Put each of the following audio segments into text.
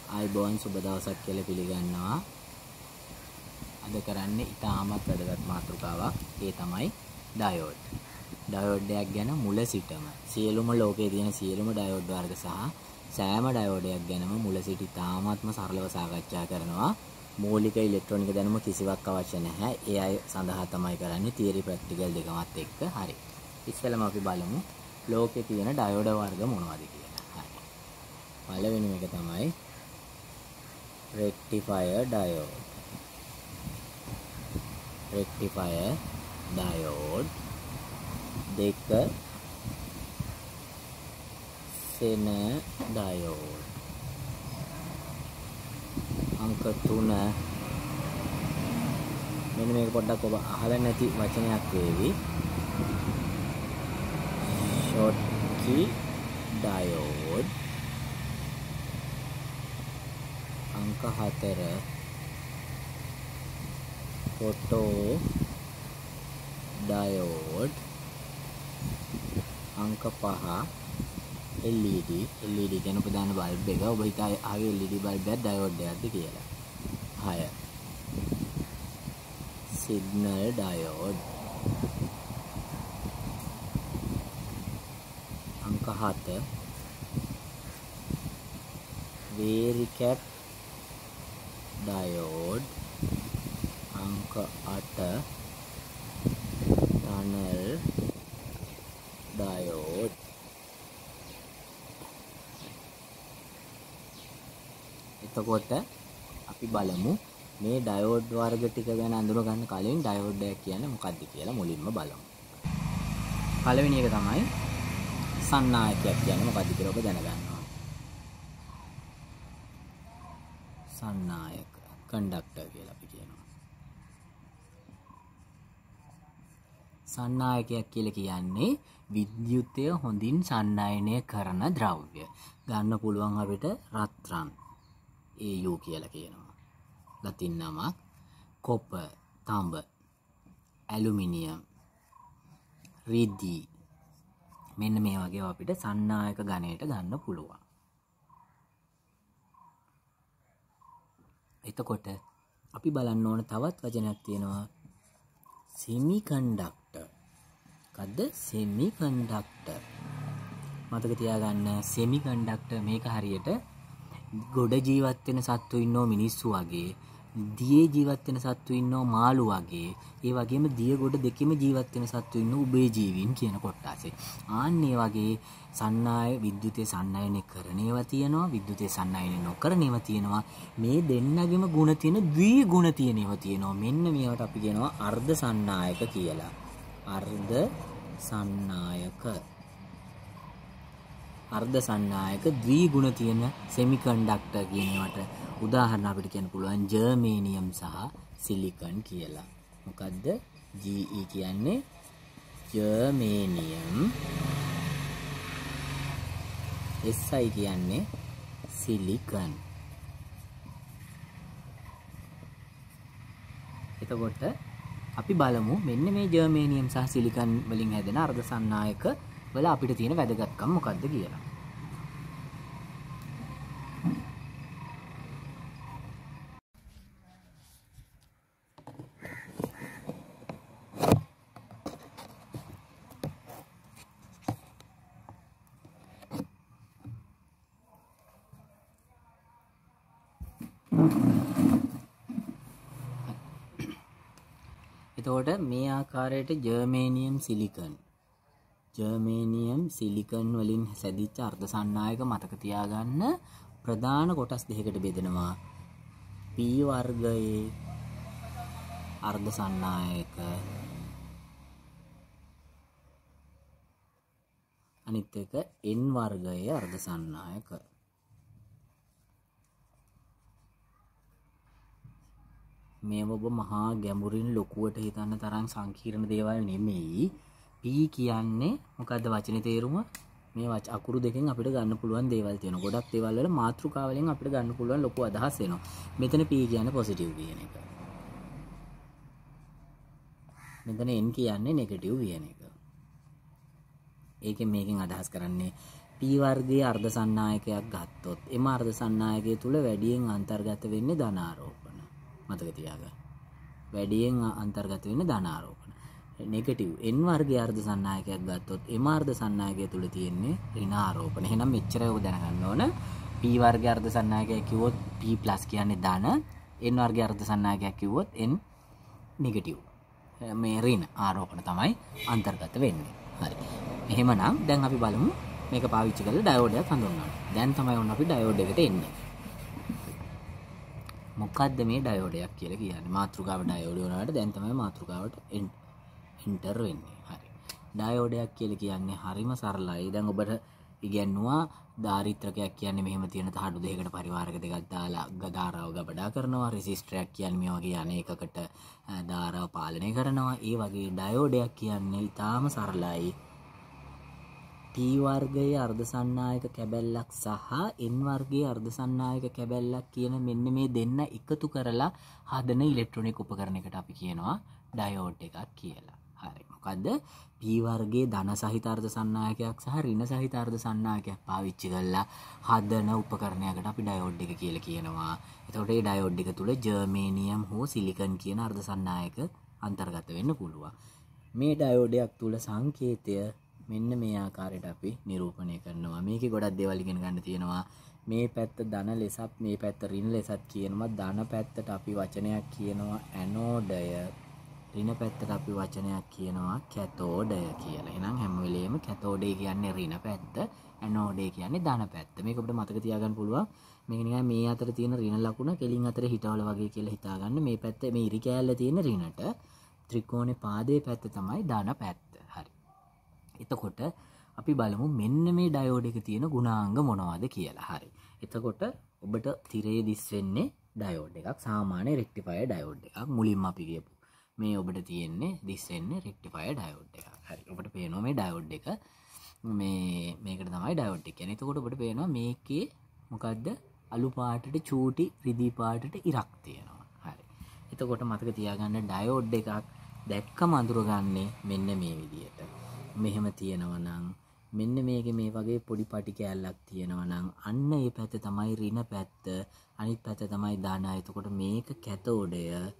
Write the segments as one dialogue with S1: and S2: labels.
S1: ආයිබෝන් සුබ දවසක් කියලා පිළිගන්නවා. අද කරන්නේ ඉතාමත් වැදගත් මාතෘකාවක්. ඒ තමයි ඩයෝඩ්. ඩයෝඩ් එකක් ගැන මුල සිටම සියලුම ලෝකයේ තියෙන සියලුම ඩයෝඩ් වර්ග සහ සෑම ඩයෝඩයක් ගැනම මුල සිට ඉතාමත්ම සරලව සාකච්ඡා කරනවා. මූලික ඉලෙක්ට්‍රොනික දැනුම කිසිවක් අවශ්‍ය නැහැ. ඒ අය සඳහා තමයි කරන්නේ තියරි ප්‍රැක්ටිකල් දෙකමත් එක්ක. හරි. ඉස්සෙල්ලාම අපි බලමු ලෝකයේ තියෙන ඩයෝඩ වර්ග මොනවද කියලා. හරි. පළවෙනි එක තමයි rectifier diode. rectifier diode දෙක Zener diode අංක 3 මෙන්න මේක පොඩ්ඩක් ඔබ අහලා නැති වචනයක් වේවි. Schottky diode අංක 4 photo diode අංක 5 LED කියන ප්‍රධාන බල්බ් එක. ඔබ හිතා ආවේ LED බල්බ් එකක් ඩයෝඩ් එකක්ද කියලා. 6 signal diode අංක 7 varicap diode අංක 8 tunnel diode. එතකොට අපි බලමු මේ ඩයෝඩ් වර්ග ටික ගැන අඳුර ගන්න කලින් ඩයෝඩ් එක කියන්නේ මොකක්ද කියලා මුලින්ම බලමු. පළවෙනි එක තමයි සන්නායකයක් කියන්නේ මොකක්ද කියලා ඔබ දැනගන්නවා. සන්නායක කන්ඩක්ටර් කියලා අපි කියනවා. සන්නායකයක් කියලා කියන්නේ විද්‍යුතය හොඳින් සන්නායනය කරන ද්‍රව්‍ය. ගන්න පුළුවන් අපිට රත්රන් AU කියලා කියනවා. ලතින් නමක් කොපර් තඹ ඇලුමිනියම් රිදී මෙන්න මේ වගේ අපිට සන්නායක ගණයට ගන්න පුළුවන්. එතකොට අපි බලන්න ඕන තවත් වචනයක් තියෙනවා semi conductor. මොකද්ද semi conductor? මතක තියාගන්න semi conductor මේක හරියට ගොඩ ජීවත් වෙන සත්තු ඉන්නෝ මිනිස්සු වගේ, දියේ ජීවත් වෙන සත්තු ඉන්නෝ මාළු වගේ, ඒ වගේම දිය ගොඩ දෙකෙම ජීවත් වෙන සත්තු ඉන්නෝ උභය ජීවීන් කියන කොටසේ. ආන්න ඒ වගේ සන්නාය විද්‍යුතේ සන්නායනය කරන ඒවා තියෙනවා, විද්‍යුතේ සන්නායනය නොකරන ඒවා තියෙනවා. මේ දෙන්නගෙම ಗುಣ තියෙන ද්වි ගුණ තියෙන ඒවා තියෙනවා. මෙන්න මේවට අපි කියනවා අර්ධ සන්නායක කියලා. අර්ධ සන්නායක අර්ධ සන්නායක ද්වි ගුණ තියෙන semi conductor කියන ඒවාට උදාහරණ අපිට කියන්න පුළුවන් ජර්මේනියම් සහ සිලිකන් කියලා. මොකද්ද GE කියන්නේ? ජර්මේනියම්. SI කියන්නේ සිලිකන්. එතකොට අපි බලමු මෙන්න මේ ජර්මේනියම් සහ සිලිකන් වලින් හැදෙන අර්ධ සන්නායක වල අපිට තියෙන වැදගත්කම මොකක්ද කියලා. එතකොට මේ ආකාරයට ජර්මේනියම් සිලිකන් වලින් සැදිච්ච අර්ධ සන්නායක මතක තියාගන්න ප්‍රධාන කොටස් දෙකකට බෙදෙනවා. P වර්ගයේ අර්ධ සන්නායක අනිත් එක N වර්ගයේ අර්ධ සන්නායක. මේව ඔබ මහා ගැඹුරින් ලොකුවට හිතන්න තරම් සංකීර්ණ දේවල් නෙමෙයි. P කියන්නේ මොකද්ද වචනේ තේරුම? මේ අකුරු දෙකෙන් අපිට ගන්න පුළුවන් දේවල් තියෙනවා. ගොඩක් දේවල් වල මාතෘකා වලින් අපිට ගන්න පුළුවන් ලොකු අදහස් එනවා. මෙතන P කියන්නේ පොසිටිව් කියන එක. මෙතන N කියන්නේ නෙගටිව් කියන එක. ඒකෙන් මේකෙන් අදහස් කරන්නේ P P වර්ගයේ අර්ධ සන්නායකයක් ගත්තොත් එම අර්ධ සන්නායකය තුල වැඩියෙන් අන්තර්ගත වෙන්නේ ධනාරෝපණ. මතක තියාගන්න. වැඩියෙන් අන්තර්ගත වෙන්නේ ධනාරෝපණ. නෙගටිව් n වර්ගයේ අර්ධ සන්නායකයක් ගත්තොත් එම අර්ධ සන්නායකය තුල තියෙන්නේ ඍණාරෝපණ. එහෙනම් මෙච්චරයි ඔබ දැනගන්න ඕන. P වර්ගයේ අර්ධ සන්නායකයක් කිව්වොත් P+ කියන්නේ ධන, n වර්ගයේ අර්ධ සන්නායකයක් කිව්වොත් n නෙගටිව්. මේ ඍණ ආරෝපණ තමයි අන්තර්ගත වෙන්නේ. හරි. එහෙමනම් දැන් අපි බලමු මේක පාවිච්චි කරලා ඩයෝඩයක් හඳුන්වන්න. දැන් තමයි ඔන්න අපි ඩයෝඩ් එකට එන්නේ. මොකද්ද මේ ඩයෝඩයක් කියලා කියන්නේ? මාතෘකාව ඩයෝඩ් වුණාට දැන් තමයි මාතෘකාවට එන්ටර් වෙන්නේ. හරි. ඩයෝඩයක් කියලා කියන්නේ හරිම සරලයි. දැන් ඔබට ඉගෙනුවා ධාරිත්‍රකයක් කියන්නේ මෙහෙම තියෙන තහඩු දෙකකට පරිවාරක දෙකක් දාලා ධාරාව ගබඩා කරනවා. රෙසිස්ටරයක් කියන්නේ මේ වගේ අනේකකට ධාරාව පාලනය කරනවා. ඒ වගේ ඩයෝඩයක් කියන්නේ ඊටාම සරලයි. P වර්ගයේ අර්ධ සන්නායක කැබැල්ලක් සහ N වර්ගයේ අර්ධ සන්නායක කැබැල්ලක් කියන මෙන්න මේ දෙන්න එකතු කරලා හදන ඉලෙක්ට්‍රොනික උපකරණයකට අපි කියනවා ඩයෝඩ් එකක් කියලා. හරි. මොකද්ද? P වර්ගයේ ධන සහිත අර්ධ සන්නායකයක් සහ ඍණ සහිත අර්ධ සන්නායකයක් පාවිච්චි කරලා හදන උපකරණයකට අපි ඩයෝඩ් එක කියලා කියනවා. එතකොට මේ ඩයෝඩ් එක තුල ජර්මේනියම් හෝ සිලිකන් කියන අර්ධ සන්නායක අන්තර්ගත වෙන්න පුළුවන්. මේ ඩයෝඩයක් තුල සංකේතය මෙන්න මේ ආකාරයට අපි නිරූපණය කරනවා. මේකේ ගොඩක් දේවල් ඉගෙන ගන්න තියෙනවා. මේ පැත්ත ධන ලෙසත් මේ පැත්ත ඍණ ලෙසත් කියනවා. ධන පැත්තට අපි වචනයක් කියනවා ඇනෝඩය. ඍණ පැත්තට අපි වචනයක් කියනවා කැතෝඩය කියලා. එහෙනම් හැම වෙලෙම කැතෝඩය කියන්නේ ඍණ පැත්ත, ඇනෝඩය කියන්නේ ධන පැත්ත. මේක අපිට මතක තියාගන්න පුළුවන්. මේක නිකන් මේ අතර තියෙන ඍණ ලකුණ කෙලින් අතර හිටවල වගේ කියලා හිතාගන්න. මේ පැත්ත මේ ඉරි කෑල්ල තියෙන ඍණට ත්‍රිකෝණේ පාදයේ පැත්ත තමයි ධන පැත්ත. හරි. එතකොට අපි බලමු මෙන්න මේ ඩයෝඩ් එකේ තියෙන ගුණාංග මොනවද කියලා. හරි. එතකොට ඔබට තිරේ දිස් වෙන්නේ ඩයෝඩ් එකක්. සාමාන්‍ය රෙක්ටිෆයර් ඩයෝඩ් එකක්. මුලින්ම අපි කියපු මේ ඔබට තියෙන්නේ දිස් වෙන්නේ රෙක්ටිෆයර් ඩයෝඩ් එකක්. හරි. ඔබට පේනවා මේ ඩයෝඩ් එක මේකට තමයි ඩයෝඩ් එක කියන්නේ. එතකොට ඔබට පේනවා මේකේ මොකද්ද? අලු පාටට චූටි රිදී පාටට ඉරක් තියෙනවා. හරි. එතකොට මතක තියාගන්න ඩයෝඩ් එකක් දැක්කම අඳුරගන්නේ මෙන්න මේ විදියට. මෙහෙම තියෙනවා නම් මෙන්න මේකේ මේ වගේ පොඩි පටි කෑල්ලක් තියෙනවා නම් අන්න ඒ පැත්ත තමයි ඍණ පැත්ත, අනිත් පැත්ත තමයි ධන. එතකොට මේක කැතෝඩය.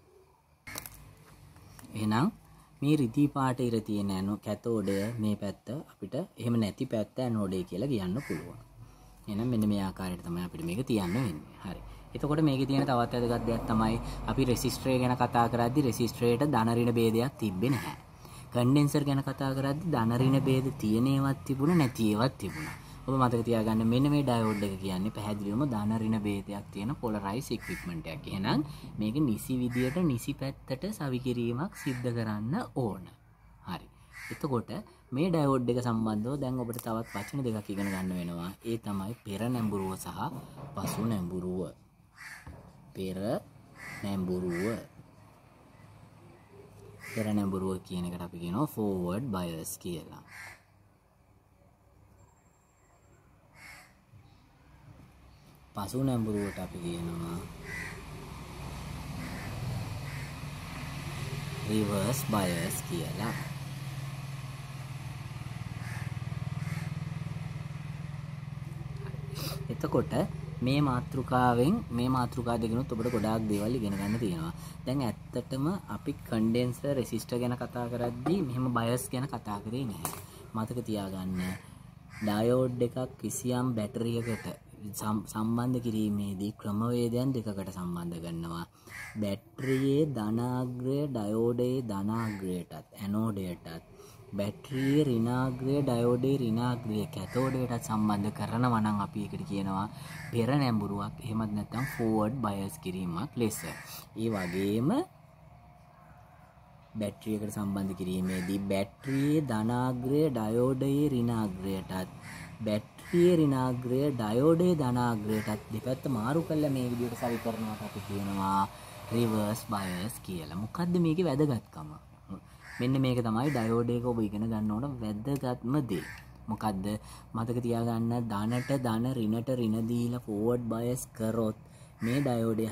S1: එහෙනම් මේ රිදී පාට ඉර තියෙන කැතෝඩය මේ පැත්ත අපිට එහෙම නැති පැත්ත ඇනෝඩය කියලා කියන්න පුළුවන්. එහෙනම් මෙන්න මේ ආකාරයට තමයි අපිට මේක තියන්න වෙන්නේ. හරි. එතකොට මේකේ තියෙන තවත් වැදගත් දෙයක් තමයි අපි රෙසිස්ටරය ගැන කතා කරද්දී රෙසිස්ටරයට ධන ඍණ ભેදයක් තිබ්බේ නැහැ. කන්ඩෙන්සර් ගැන කතා කරද්දී ධන ඍණ ભેද තියෙන ඒවාත් තිබුණා නැති ඒවාත් තිබුණා. ඔබ මතක තියාගන්න මෙන්න මේ ඩයෝඩ් එක කියන්නේ පැහැදිලිවම ධන ඍණ ભેදයක් තියෙන පොලරයිස් ඉක්විප්මන්ට් එකක්. එහෙනම් මේක නිසි විදියට නිසි පැත්තට සවිකිරීමක් සිද්ධ කරන්න ඕන. හරි. එතකොට මේ ඩයෝඩ් එක සම්බන්ධව දැන් ඔබට තවත් වචන දෙකක් ඉගෙන ගන්න වෙනවා. ඒ තමයි පෙර නැඹුරුව සහ පසු නැඹුරුව. පෙර නැඹුරුව. පෙර නැඹුරුව කියන එකට අපි කියනවා forward bias කියලා. පසු නැඹුරුවට අපි කියනවා reverse bias කියලා. එතකොට මේ මාතෘකා දෙකනොත් ඔබට ගොඩාක් දේවල් ඉගෙන ගන්න තියෙනවා. දැන් ඇත්තටම අපි කන්ඩෙන්සර් රෙසිස්ටර් ගැන කතා කරද්දී මෙහෙම බයස් ගැන කතා කරේ නැහැ. මතක තියාගන්න ඩයෝඩ් එකක් කිසියම් බැටරියකට සම්බන්ධ කිරීමේදී ක්‍රමවේදයන් දෙකකට සම්බන්ධ කරනවා. බැටරියේ ධනාග්‍රය ඩයෝඩයේ ධනාග්‍රයටත් ඇනෝඩයටත් බැටරියේ ඍණාග්‍රය ඩයෝඩයේ ඍණාග්‍රය කැතෝඩයටත් සම්බන්ධ කරනවා නම් අපි ඒකට කියනවා පෙර නැඹුරුවක්. එහෙමත් නැත්නම් forward bias කිරීමක් ලෙස. ඒ වගේම බැටරියකට සම්බන්ධ කිරීමේදී බැටරියේ ධනාග්‍රය ඩයෝඩයේ ඍණාග්‍රයටත් බැටරියේ ඍණාග්‍රය ඩයෝඩයේ ධනාග්‍රයටත් දෙපැත්ත මාරු කරලා මේ විදිහට සවි කරනවාට අපි කියනවා reverse bias කියලා. මොකද්ද මේකේ වැදගත්කම? මෙන්න මේක තමයි ඩයෝඩ් එක ඔබ ඉගෙන ගන්න ඕන වැදගත්ම දේ. මොකද්ද? මතක තියාගන්න ධනට ධන ඍණට ඍණ දීලා forward bias කරොත් මේ ඩයෝඩේ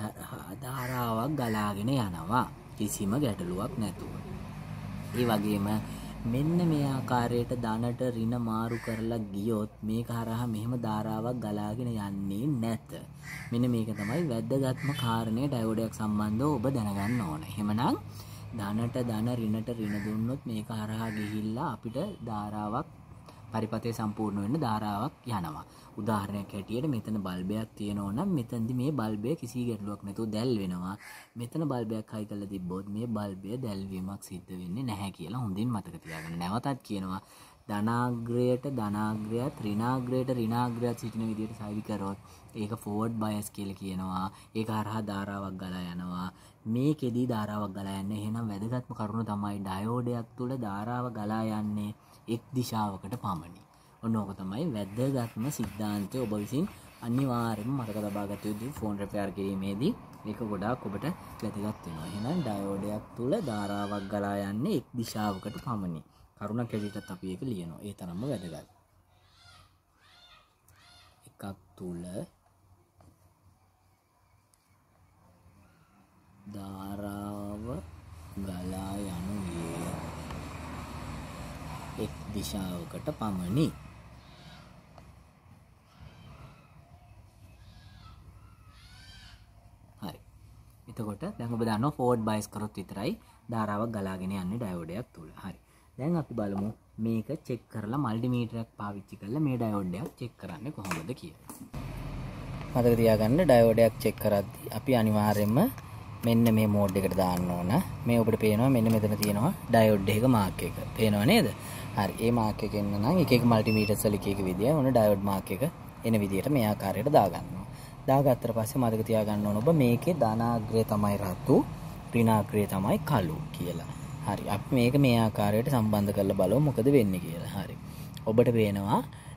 S1: ධාරාවක් ගලාගෙන යනවා කිසිම ගැටලුවක් නැතුව. ඒ වගේම මෙන්න මේ ආකාරයට ධනට ඍණ මාරු කරලා ගියොත් මේක හරහා මෙහෙම ධාරාවක් ගලාගෙන යන්නේ නැත. මෙන්න මේක තමයි වැදගත්ම කාරණේ ඩයෝඩයක් සම්බන්ධව ඔබ දැනගන්න ඕන. එහෙමනම් ධනට ධන ඍණට ඍණ දුන්නොත් මේක හරහා ගිහිල්ලා අපිට ධාරාවක් පරිපතේ සම්පූර්ණ වෙන්න ධාරාවක් යනවා. උදාහරණයක් හැටියට මෙතන බල්බයක් තියෙනවා නම් මෙතනදි මේ බල්බය කිසි ගැටලුවක් නැතුව දැල් වෙනවා. මෙතන බල්බයක් හයි කරලා තිබ්බොත් මේ බල්බය දැල්වීමක් සිද්ධ වෙන්නේ නැහැ කියලා හොඳින් මතක තියාගන්න. නැවතත් කියනවා ධනාග්‍රයට ධනාග්‍රයත් ඍණාග්‍රයට ඍණාග්‍රයත් සිටින විදිහට සාවි කරොත් ඒක ෆෝවර්ඩ් බයස් කියලා කියනවා. ඒක හරහා ධාරාවක් ගලා යනවා. මේකෙදී ධාරාවක් ගලා යන්නේ. එහෙනම් වැදගත්ම කරුණ තමයි ඩයෝඩයක් තුල ධාරාව ගලා යන්නේ එක් දිශාවකට පමණි. ඔන්න ඕක තමයි වැදගත්ම સિદ્ધාන්තය. ඔබ විසින් අනිවාර්යයෙන්ම මතක තබා ගත යුතු ෆෝන් රිපෙයාර් කිරීමේදී මේක ගොඩාක් ඔබට වැදගත් වෙනවා. එහෙනම් ඩයෝඩයක් තුල ධාරාවක් ගලා යන්නේ එක් දිශාවකට පමණි. කරුණක් හැටියටත් අපි ඒක ලියනවා. ඒ තරම්ම වැදගත්. එකක් තුල ධාරාව ගලා යනුයේ එක් දිශාවකට පමණි. හරි. එතකොට දැන් ඔබ දන්නවා ෆෝවර්ඩ් බයස් කරොත් විතරයි ධාරාවක් ගලාගෙන යන්නේ ඩයෝඩයක් තුල. හරි. දැන් අපි බලමු මේක චෙක් කරලා මල්ටිමීටරයක් පාවිච්චි කරලා මේ ඩයෝඩයක් චෙක් කරන්නේ කොහොමද කියලා. මතක තියාගන්න ඩයෝඩයක් චෙක් කරද්දී අපි අනිවාර්යයෙන්ම මෙන්න මේ මෝඩ් එකට දාන්න ඕන. මේ ඔබට පේනවා මෙන්න මෙතන තියෙනවා ඩයෝඩ් එක මාක් එක. පේනව නේද? හරි. ඒ මාක් එක එන්න නම් එක එක මල්ටිමීටර්ස් වල එක එක විදිය ඕන ඩයෝඩ් මාක් එක එන විදියට මේ ආකාරයට දාගන්නවා. දාගත්තට පස්සේ මතක තියාගන්න ඕන ඔබ මේකේ ධනාග්‍රය තමයි රතු, ඍණාග්‍රය තමයි කළු කියලා. හරි. අපි මේක මේ ආකාරයට සම්බන්ධ කරලා බලමු මොකද වෙන්නේ කියලා. හරි. ඔබට පේනවා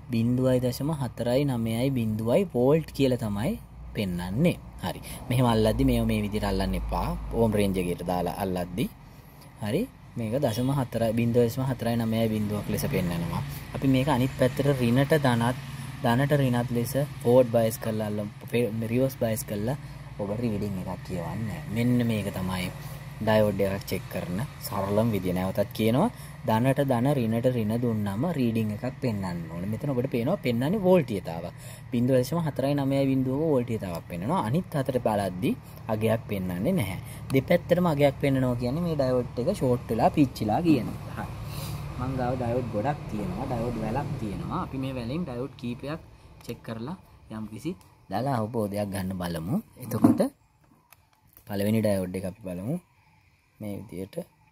S1: 0.490 වෝල්ට් කියලා තමයි පෙන්වන්නේ. හරි. මෙහෙම අල්ලද්දි මේ විදිහට අල්ලන්න එපා. ඕම් රේන්ජ් එකකට දාලා අල්ලද්දි. හරි. මේක 0.490 බිඳුවක් ලෙස පෙන්වනවා. අපි මේක අනිත් පැත්තට ඍණට ධනට ඍණත් ලෙස ෆෝවර්ඩ් බයස් කරලා රිවර්ස් බයස් කරලා ඔබ රීඩින් එකක් කියවන්නේ. මෙන්න මේක තමයි ඩයෝඩ් එකක් චෙක් කරන සරලම විදිය. නැවතත් කියනවා ධනට ධන ඍණට ඍණ දුන්නාම රීඩින් එකක් පෙන්වන්න ඕනේ. මෙතන ඔබට පේනවා පෙන්වන්නේ වෝල්ටීයතාවක්. 0.490 බිඳුවක වෝල්ටීයතාවක් පෙන්වනවා. අනිත් අතට බලද්දි අගයක් පෙන්වන්නේ නැහැ. දෙපැත්තටම අගයක් පෙන්වනවා කියන්නේ මේ ඩයෝඩ් එක ෂෝට් වෙලා පිච්චිලා කියනවා. හරි. මං ගාව ඩයෝඩ් ගොඩක් තියෙනවා. ඩයෝඩ් වැලක් තියෙනවා. අපි මේ වැලෙන් ඩයෝඩ් කීපයක් චෙක් කරලා යම්කිසි දල අවබෝධයක් ගන්න බලමු. එතකොට පළවෙනි ඩයෝඩ් එක අපි බලමු. මේ විදියට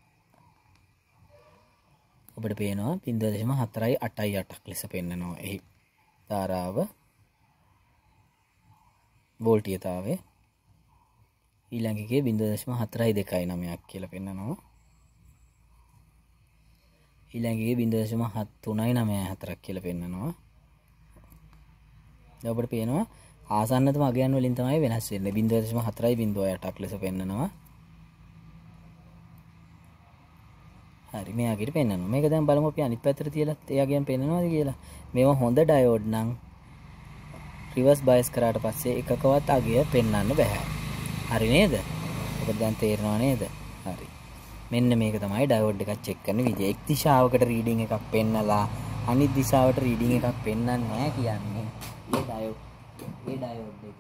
S1: ඔබට පේනවා 0.488ක් ලෙස පෙන්නනවා. එහි ධාරාව වෝල්ටීයතාවය ඊළඟ එකේ 0.429ක් කියලා පෙන්නනවා. ඊළඟ එකේ 0.7394ක් කියලා පෙන්නනවා. දැන් ඔබට පේනවා ආසන්නතම අගයන් වලින් තමයි වෙනස් වෙන්නේ. 0.408ක් ලෙස පෙන්නනවා. හරි. මේ අගයට පෙන්නනවා. මේක දැන් බලමු අපි අනිත් පැත්තට තියලා ඒ අගයන් පෙන්නනවාද කියලා. මේවා හොඳ ඩයෝඩ් නම් රිවර්ස් බයස් කරාට පස්සේ එකකවත් අගය පෙන්වන්න බෑ. හරි නේද? ඔබට දැන් තේරෙනව නේද? හරි. මෙන්න මේක තමයි ඩයෝඩ් එකක් චෙක් කරන විදිය. එක් දිශාවකට රීඩින් එකක් පෙන්නලා අනිත් දිශාවට රීඩින් එකක් පෙන්වන්නේ නැහැ කියන්නේ. ඒ ඩයෝඩ් එක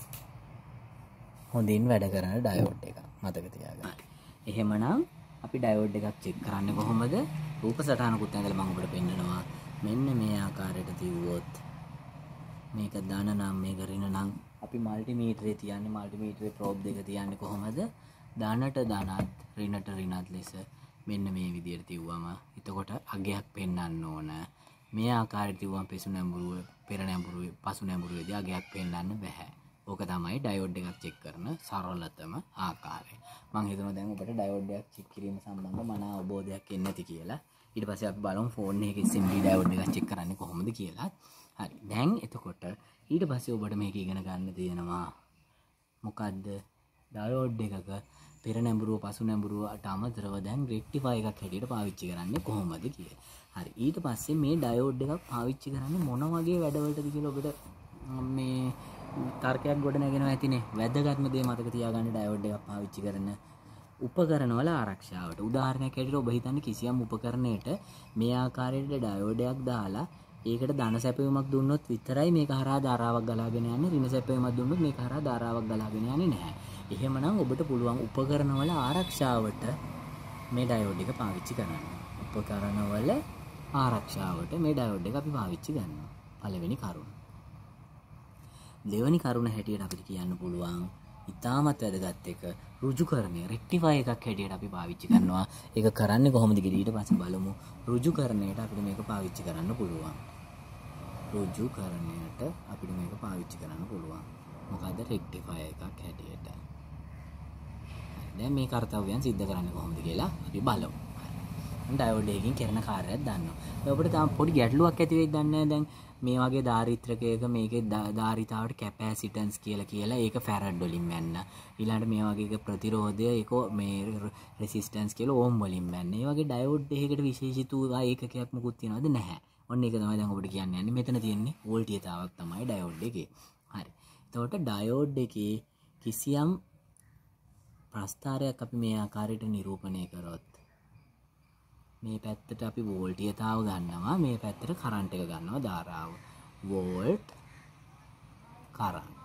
S1: හොඳින් වැඩ කරන ඩයෝඩ් එකක්. මතක තියාගන්න. එහෙමනම් අපි ඩයෝඩ් එකක් චෙක් කරන්නේ කොහොමද? රූප සටහනකුත් ඇඳලා මම ඔබට පෙන්නනවා. මෙන්න මේ ආකාරයට තියුවොත් මේක ධන නම් මේක ඍණ නම් අපි මල්ටිමීටරේ තියන්නේ මල්ටිමීටරේ ප්‍රෝබ් දෙක තියන්නේ කොහොමද? ධනට ධනත් ඍණට ඍණත් ලෙස මෙන්න මේ විදිහට තියුවම එතකොට අගයක් පෙන්වන්න ඕන. මේ ආකාරයට තියුවම පසු නැඹුරුව පෙර නැඹුරුව පසු නැඹුරුවේදී අගයක් පෙන්වන්න බෑ. ඕක තමයි ඩයෝඩ් එකක් චෙක් කරන සරලතම ආකාරය. මම හිතනවා දැන් ඔබට ඩයෝඩ් එකක් චෙක් කිරීම සම්බන්ධ මන අවබෝධයක් එන්නේ නැති කියලා. ඊට පස්සේ අපි බලමු ෆෝන් එකේ SMD ඩයෝඩ් එකක් චෙක් කරන්නේ කොහොමද කියලා. හරි. දැන් එතකොට ඊට පස්සේ ඔබට මේක ඉගෙන ගන්න තියෙනවා. මොකද්ද? ඩයෝඩ් එකක පෙර නැඹුරුව පසු නැඹුරුවට අමතරව දැන් රෙක්ටිෆයි එකක් හැටියට පාවිච්චි කරන්නේ කොහොමද කියලා. හරි. ඊට පස්සේ මේ ඩයෝඩ් එකක් පාවිච්චි කරන්නේ මොන වගේ වැඩවලටද කියලා ඔබට මේ තර්කයක් ගොඩ නැගෙනවා ඇතිනේ. වැදගත්ම දේ මතක තියාගන්න ඩයෝඩ් එකක් පාවිච්චි කරන උපකරණ වල ආරක්ෂාවට. උදාහරණයක් ඇටියට ඔබ හිතන්නේ කිසියම් උපකරණයකට මේ ආකාරයට ඩයෝඩයක් දාලා ඒකට ධන සැපයුමක් දුන්නොත් විතරයි මේක හරහා ධාරාවක් ගලාගෙන යන්නේ. ඍණ සැපයුමක් දුන්නොත් මේක හරහා ධාරාවක් ගලාගෙන යන්නේ නැහැ. එහෙමනම් ඔබට පුළුවන් උපකරණ වල ආරක්ෂාවට මේ ඩයෝඩ් එක පාවිච්චි කරන්න. උපකරණ වල ආරක්ෂාවට මේ ඩයෝඩ් එක අපි පාවිච්චි කරනවා. පළවෙනි කරුණ. දෙවෙනි කරුණ හැටියට අපිට කියන්න පුළුවන් ඉතාමත් වැදගත් එක ඍජුකරණය රෙක්ටිෆයි එකක් හැටියට අපි පාවිච්චි කරනවා. ඒක කරන්නේ කොහොමද කියලා ඊට පස්සේ බලමු. ඍජුකරණයට අපිට මේක පාවිච්චි කරන්න පුළුවන්. ඍජුකරණයට අපිට මේක පාවිච්චි කරන්න පුළුවන්. මොකද රෙක්ටිෆයි එකක් හැටියට. දැන් මේ කාර්යයන් සිද්ධ කරන්නේ කොහොමද කියලා අපි බලමු. ඩයෝඩ් එකකින් කරන කාර්යයක් දන්නවා. ඔබට තාම පොඩි ගැටලුවක් ඇති වෙයිද දන්නේ නැහැ. දැන් මේ වගේ ධාරිත්‍රකයක මේකේ ධාරිතාවට කැපැසිටන්ස් කියලා ඒක ෆැරඩ් වලින් මැන්න. ඊළඟට මේ වගේ එක ප්‍රතිරෝධය ඒක මේ රෙසිස්ටන්ස් කියලා ඕම් වලින් මැන්න. මේ වගේ ඩයෝඩ් එකකට විශේෂිත ඒකකයක් මොකුත් තියනවද නැහැ. ඔන්න ඒක තමයි දැන් ඔබට කියන්න යන්නේ. මෙතන තියෙන්නේ වෝල්ටීයතාවක් තමයි ඩයෝඩ් එකේ. හරි. එතකොට ඩයෝඩ් එකේ කිසියම් ප්‍රස්ථාරයක් අපි මේ ආකාරයට නිරූපණය කරොත් මේ පැත්තට අපි වෝල්ටීයතාව ගන්නවා, මේ පැත්තට කරන්ට් එක ගන්නවා, ධාරාව. වෝල්ට් කරන්ට්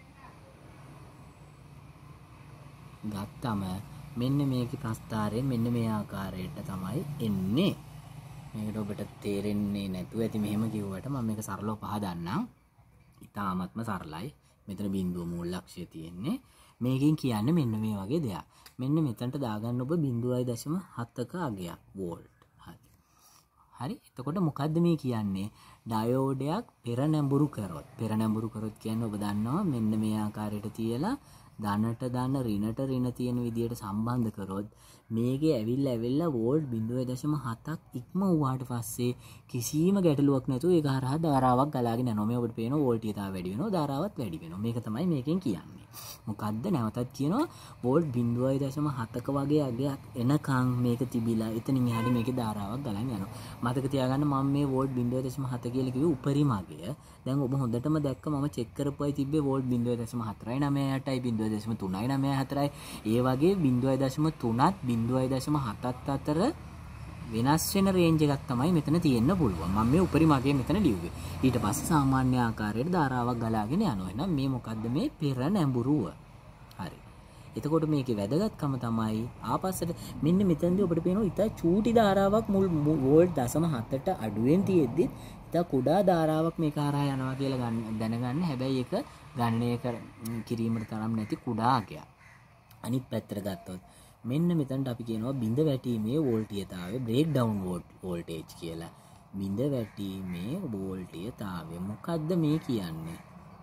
S1: ගත්තම මෙන්න මේකේ ප්‍රස්ථාරයෙන් මෙන්න මේ ආකාරයට තමයි එන්නේ. මේකට ඔබට තේරෙන්නේ නැතුව ඇති මෙහෙම කිව්වට මම මේක සරලව පහදන්නම්. ඉතාමත්ම සරලයි. මෙතන බිඳුව මූල ලක්ෂ්‍යය තියෙන්නේ. මේකෙන් කියන්නේ මෙන්න මේ වගේ දෙයක්. මෙන්න මෙතනට දාගන්න ඔබ 0.7ක අගයක් වෝල්ට්. හරි. එතකොට මොකද්ද මේ කියන්නේ? ඩයෝඩයක් පෙර නැඹුරු කරොත් කියන්නේ ඔබ දන්නවා මෙන්න මේ ආකාරයට තියලා ධනට ධන ඍණට ඍණ තියෙන විදියට සම්බන්ධ කරොත් මේකේ ඇවිල්ලා වෝල්ට් 0.7ක් ඉක්ම වුණාට පස්සේ කිසිම ගැටලුවක් නැතුව ඒක හරහා ධාරාවක් ගලාගෙන යනවා. මේ ඔබට පේනවා වෝල්ටීයතාව වැඩි වෙනවා, ධාරාවත් වැඩි වෙනවා. මේක තමයි මේකෙන් කියන්නේ. මොකද්ද? නැවතත් කියනවා වෝල්ට් 0.7ක වගේ අගයක් එනකන් මේක තිබිලා එතනින් එහාට මේකේ ධාරාවක් ගලන් යනවා. මතක තියාගන්න මම මේ වෝල්ට් 0.7 කියලා කිව්වේ උපරිම අගය. දැන් ඔබ හොඳටම දැක්ක මම චෙක් කරපුවයි තිබ්බේ වෝල්ට් 0.498යි 0.394යි. ඒ වගේ 0.3ත් 0.7ත් අතර වෙනස් වෙන රේන්ජ් එකක් තමයි මෙතන තියෙන්න පුළුවන්. මම මේ උපරිම අගය මෙතන ලිව්වේ. ඊට පස්සේ සාමාන්‍ය ආකාරයට ධාරාවක් ගලාගෙන යනවා. එහෙනම් මේ මොකද්ද මේ පෙර නැඹුරුව. හරි. එතකොට මේකේ වැදගත්කම තමයි ආපස්සට මෙන්න මෙතනදී ඔබට පේනවා ඉතා චූටි ධාරාවක් මුල් වෝල්ට් 0.7ට අඩුවෙන් තියෙද්දි ඉතා කුඩා ධාරාවක් මේක හරහා යනවා කියලා දැනගන්න. හැබැයි ඒක ගණනය කිරීමට තරම් නැති කුඩා අගයක්. අනිත් පැත්තට ගත්තොත් මෙන්න මෙතනට අපි කියනවා බිඳ වැටීමේ වෝල්ටීයතාවය බ්‍රේක් ඩවුන් වෝල්ටේජ් කියලා. බිඳ වැටීමේ වෝල්ටීයතාවය මොකද්ද මේ කියන්නේ?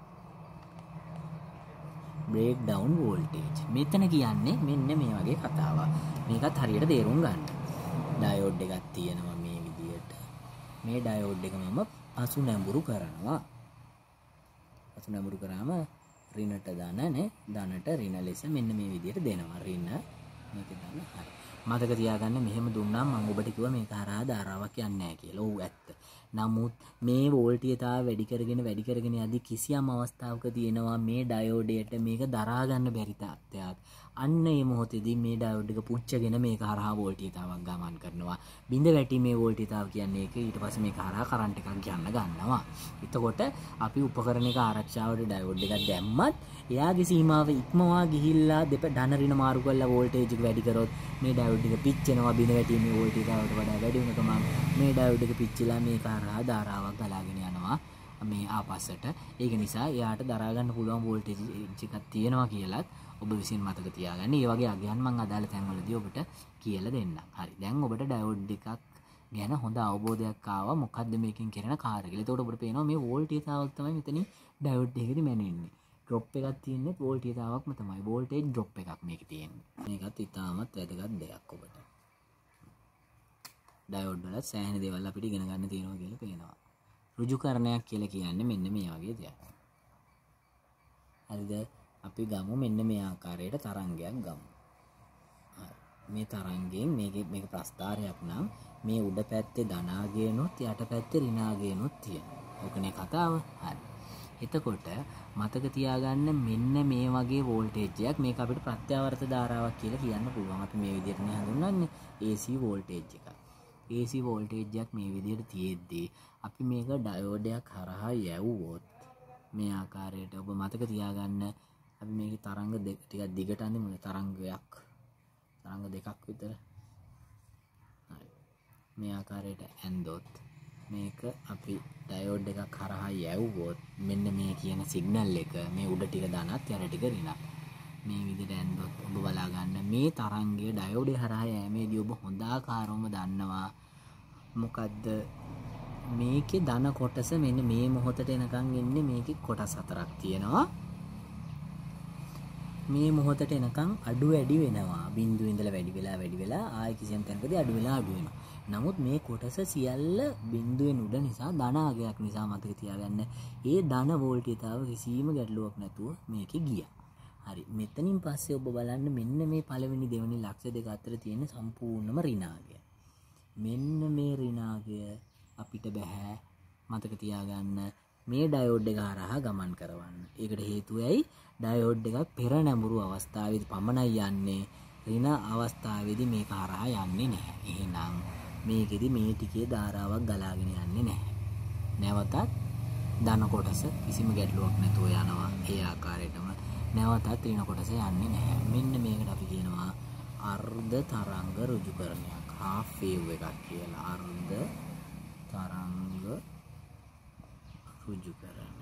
S1: Breakdown voltage. මෙතන කියන්නේ මෙන්න මේ වගේ කතාවක්. මේකත් හරියට තේරුම් ගන්න. ඩයෝඩ් එකක් තියෙනවා මේ විදියට. මේ ඩයෝඩ් එක මම පසු නැඹුරු කරනවා. පසු නැඹුරු කරාම ඍණට ධනනේ ධනට ඍණ ලෙස මෙන්න මේ විදියට දෙනවා. ඍණ මේක දාන්න. හරි. මතක තියාගන්න මෙහෙම දුන්නාම මම ඔබට කිව්වා මේක හරහා ධාරාවක් යන්නේ නැහැ කියලා. ඔව් ඇත්ත. නමුත් මේ වෝල්ටීයතාව වැඩි කරගෙන යද්දි කිසියම් අවස්ථාවක තියෙනවා මේ ඩයෝඩයට මේක දරා ගන්න බැරි තත්ත්වයක්. අන්න මේ මොහොතේදී මේ ඩයෝඩ් එක පුච්චගෙන මේක හරහා වෝල්ටීයතාවක් ගමන් කරනවා. බිඳ වැටීමේ වෝල්ටීයතාව කියන්නේ ඒක. ඊට පස්සේ මේක හරහා කරන්ට් එකක් යන්න ගන්නවා. එතකොට අපි උපකරණයක ආරක්ෂාවට ඩයෝඩ් එකක් දැම්මත් එයාගේ සීමාව ඉක්මවා ගිහිල්ලා ධන ඍණ මාරු කරලා වෝල්ටේජ් එක වැඩි කරොත් මේ ඩයෝඩ් එක පිච්චෙනවා. බිඳ වැටීමේ වෝල්ටීයතාවට වඩා වැඩි වෙන ගමන් මේ ඩයෝඩ් එක පිච්චිලා මේක හරහා ධාරාවක් ගලාගෙන යනවා මේ ආපස්සට. ඒක නිසා එයාට දරා ගන්න පුළුවන් වෝල්ටේජ් එකක් තියෙනවා කියලත් ඔබ විසින් මතක තියාගන්න. මේ වගේ අගයන් මම අදාළ තැන්වලදී ඔබට කියලා දෙන්නම්. හරි. දැන් ඔබට ඩයෝඩ් එකක් ගැන හොඳ අවබෝධයක් ආවා. මොකද්ද මේකෙන් කරන කාර්යය කියලා. එතකොට ඔබට පේනවා මේ වෝල්ටීයතාවක් තමයි මෙතනින් ඩයෝඩ් එකේදී මැනෙන්නේ. ඩ්‍රොප් එකක් තියෙන්නේ වෝල්ටීයතාවක්ම තමයි. වෝල්ටේජ් ඩ්‍රොප් එකක් මේකේ තියෙන්නේ. මේකත් ඉතාමත් වැදගත් දෙයක් ඔබට. ඩයෝඩ් වල සෑහෙන දේවල් අපිට ඉගෙන ගන්න තියෙනවා කියලා පේනවා. ඍජුකරණයක් කියලා කියන්නේ මෙන්න මේ වගේ දෙයක්. හරිද? අපි ගමු මෙන්න මේ ආකාරයට තරංගයක් ගමු. හරි. මේ තරංගයෙන් මේක ප්‍රස්ථාරයක් නම් මේ උඩ පැත්තේ ධනාගයනොත් යට පැත්තේ ඍණාගයනොත් තියෙනවා. ඕකනේ කතාව. හරි. එතකොට මතක තියාගන්න මෙන්න මේ වගේ වෝල්ටේජ් එකක් මේක අපිට ප්‍රත්‍යාවර්ත ධාරාවක් කියලා කියන්න පුළුවන්. අපි මේ විදිහට නේ හඳුන්වන්නේ AC වෝල්ටේජ් එක. AC වෝල්ටේජ් එකක් මේ විදිහට තියෙද්දී අපි මේක ඩයෝඩයක් හරහා යවුවොත් මේ ආකාරයට ඔබ මතක තියාගන්න අපි මේකේ තරංග දෙක ටිකක් දිගට අඳිමු තරංග දෙකක් විතර. හරි. මේ ආකාරයට ඇන්දොත් මේක අපි ඩයෝඩ් එකක් හරහා යවුවොත් මෙන්න මේ කියන සිග්නල් එක මේ උඩ ටික දානත් යට ටික රිනක් මේ විදිහට ඇන්දොත් ඔබ බලා ගන්න මේ තරංගය ඩයෝඩ් හරහා යෑමේදී ඔබ හොඳ ආකාරවම දන්නවා මොකද්ද මේකේ ධන කොටස මෙන්න මේ මොහොතට එනකන් ඉන්නේ මේකේ කොටස් හතරක් තියෙනවා. මේ මොහොතට එනකන් අඩු වැඩි වෙනවා. බිඳුවේ ඉඳලා වැඩි වෙලා ආයෙ කිසියම් තැනකදී අඩු වෙනවා. නමුත් මේ කොටස සියල්ල බිඳුවෙන් උඩ නිසා ධනාගයක් නිසා මතක තියාගන්න. ඒ ධන වෝල්ටේජතාව කිසිම ගැටලුවක් නැතුව මේකේ ගියා. හරි. මෙතනින් පස්සේ ඔබ බලන්න මෙන්න මේ පළවෙනි දෙවෙනි ලක්ෂ දෙක අතර තියෙන සම්පූර්ණම ඍණාගය. මෙන්න මේ ඍණාගය අපිට බෑ මතක තියාගන්න මේ ඩයෝඩ් එක හරහා ගමන් කරවන්න. ඒකට හේතුව ඇයි? ඩයෝඩ් එකක් පෙර නැඹුරු අවස්ථාවේදී පමණයි යන්නේ. ඍණ අවස්ථාවේදී මේක හරහා යන්නේ නැහැ. එහෙනම් මේකෙදි මේ ටිකේ ධාරාවක් ගලාගෙන යන්නේ නැහැ. නැවතත් ධන කොටස කිසිම ගැටලුවක් නැතුව යනවා. ඒ ආකාරයටම නැවතත් ඍණ කොටස යන්නේ නැහැ. මෙන්න මේකට අපි කියනවා අර්ධ තරංග ඍජුකරණයක්. half wave එකක් කියලා. අර්ධ තරංග ඍජුකරණය.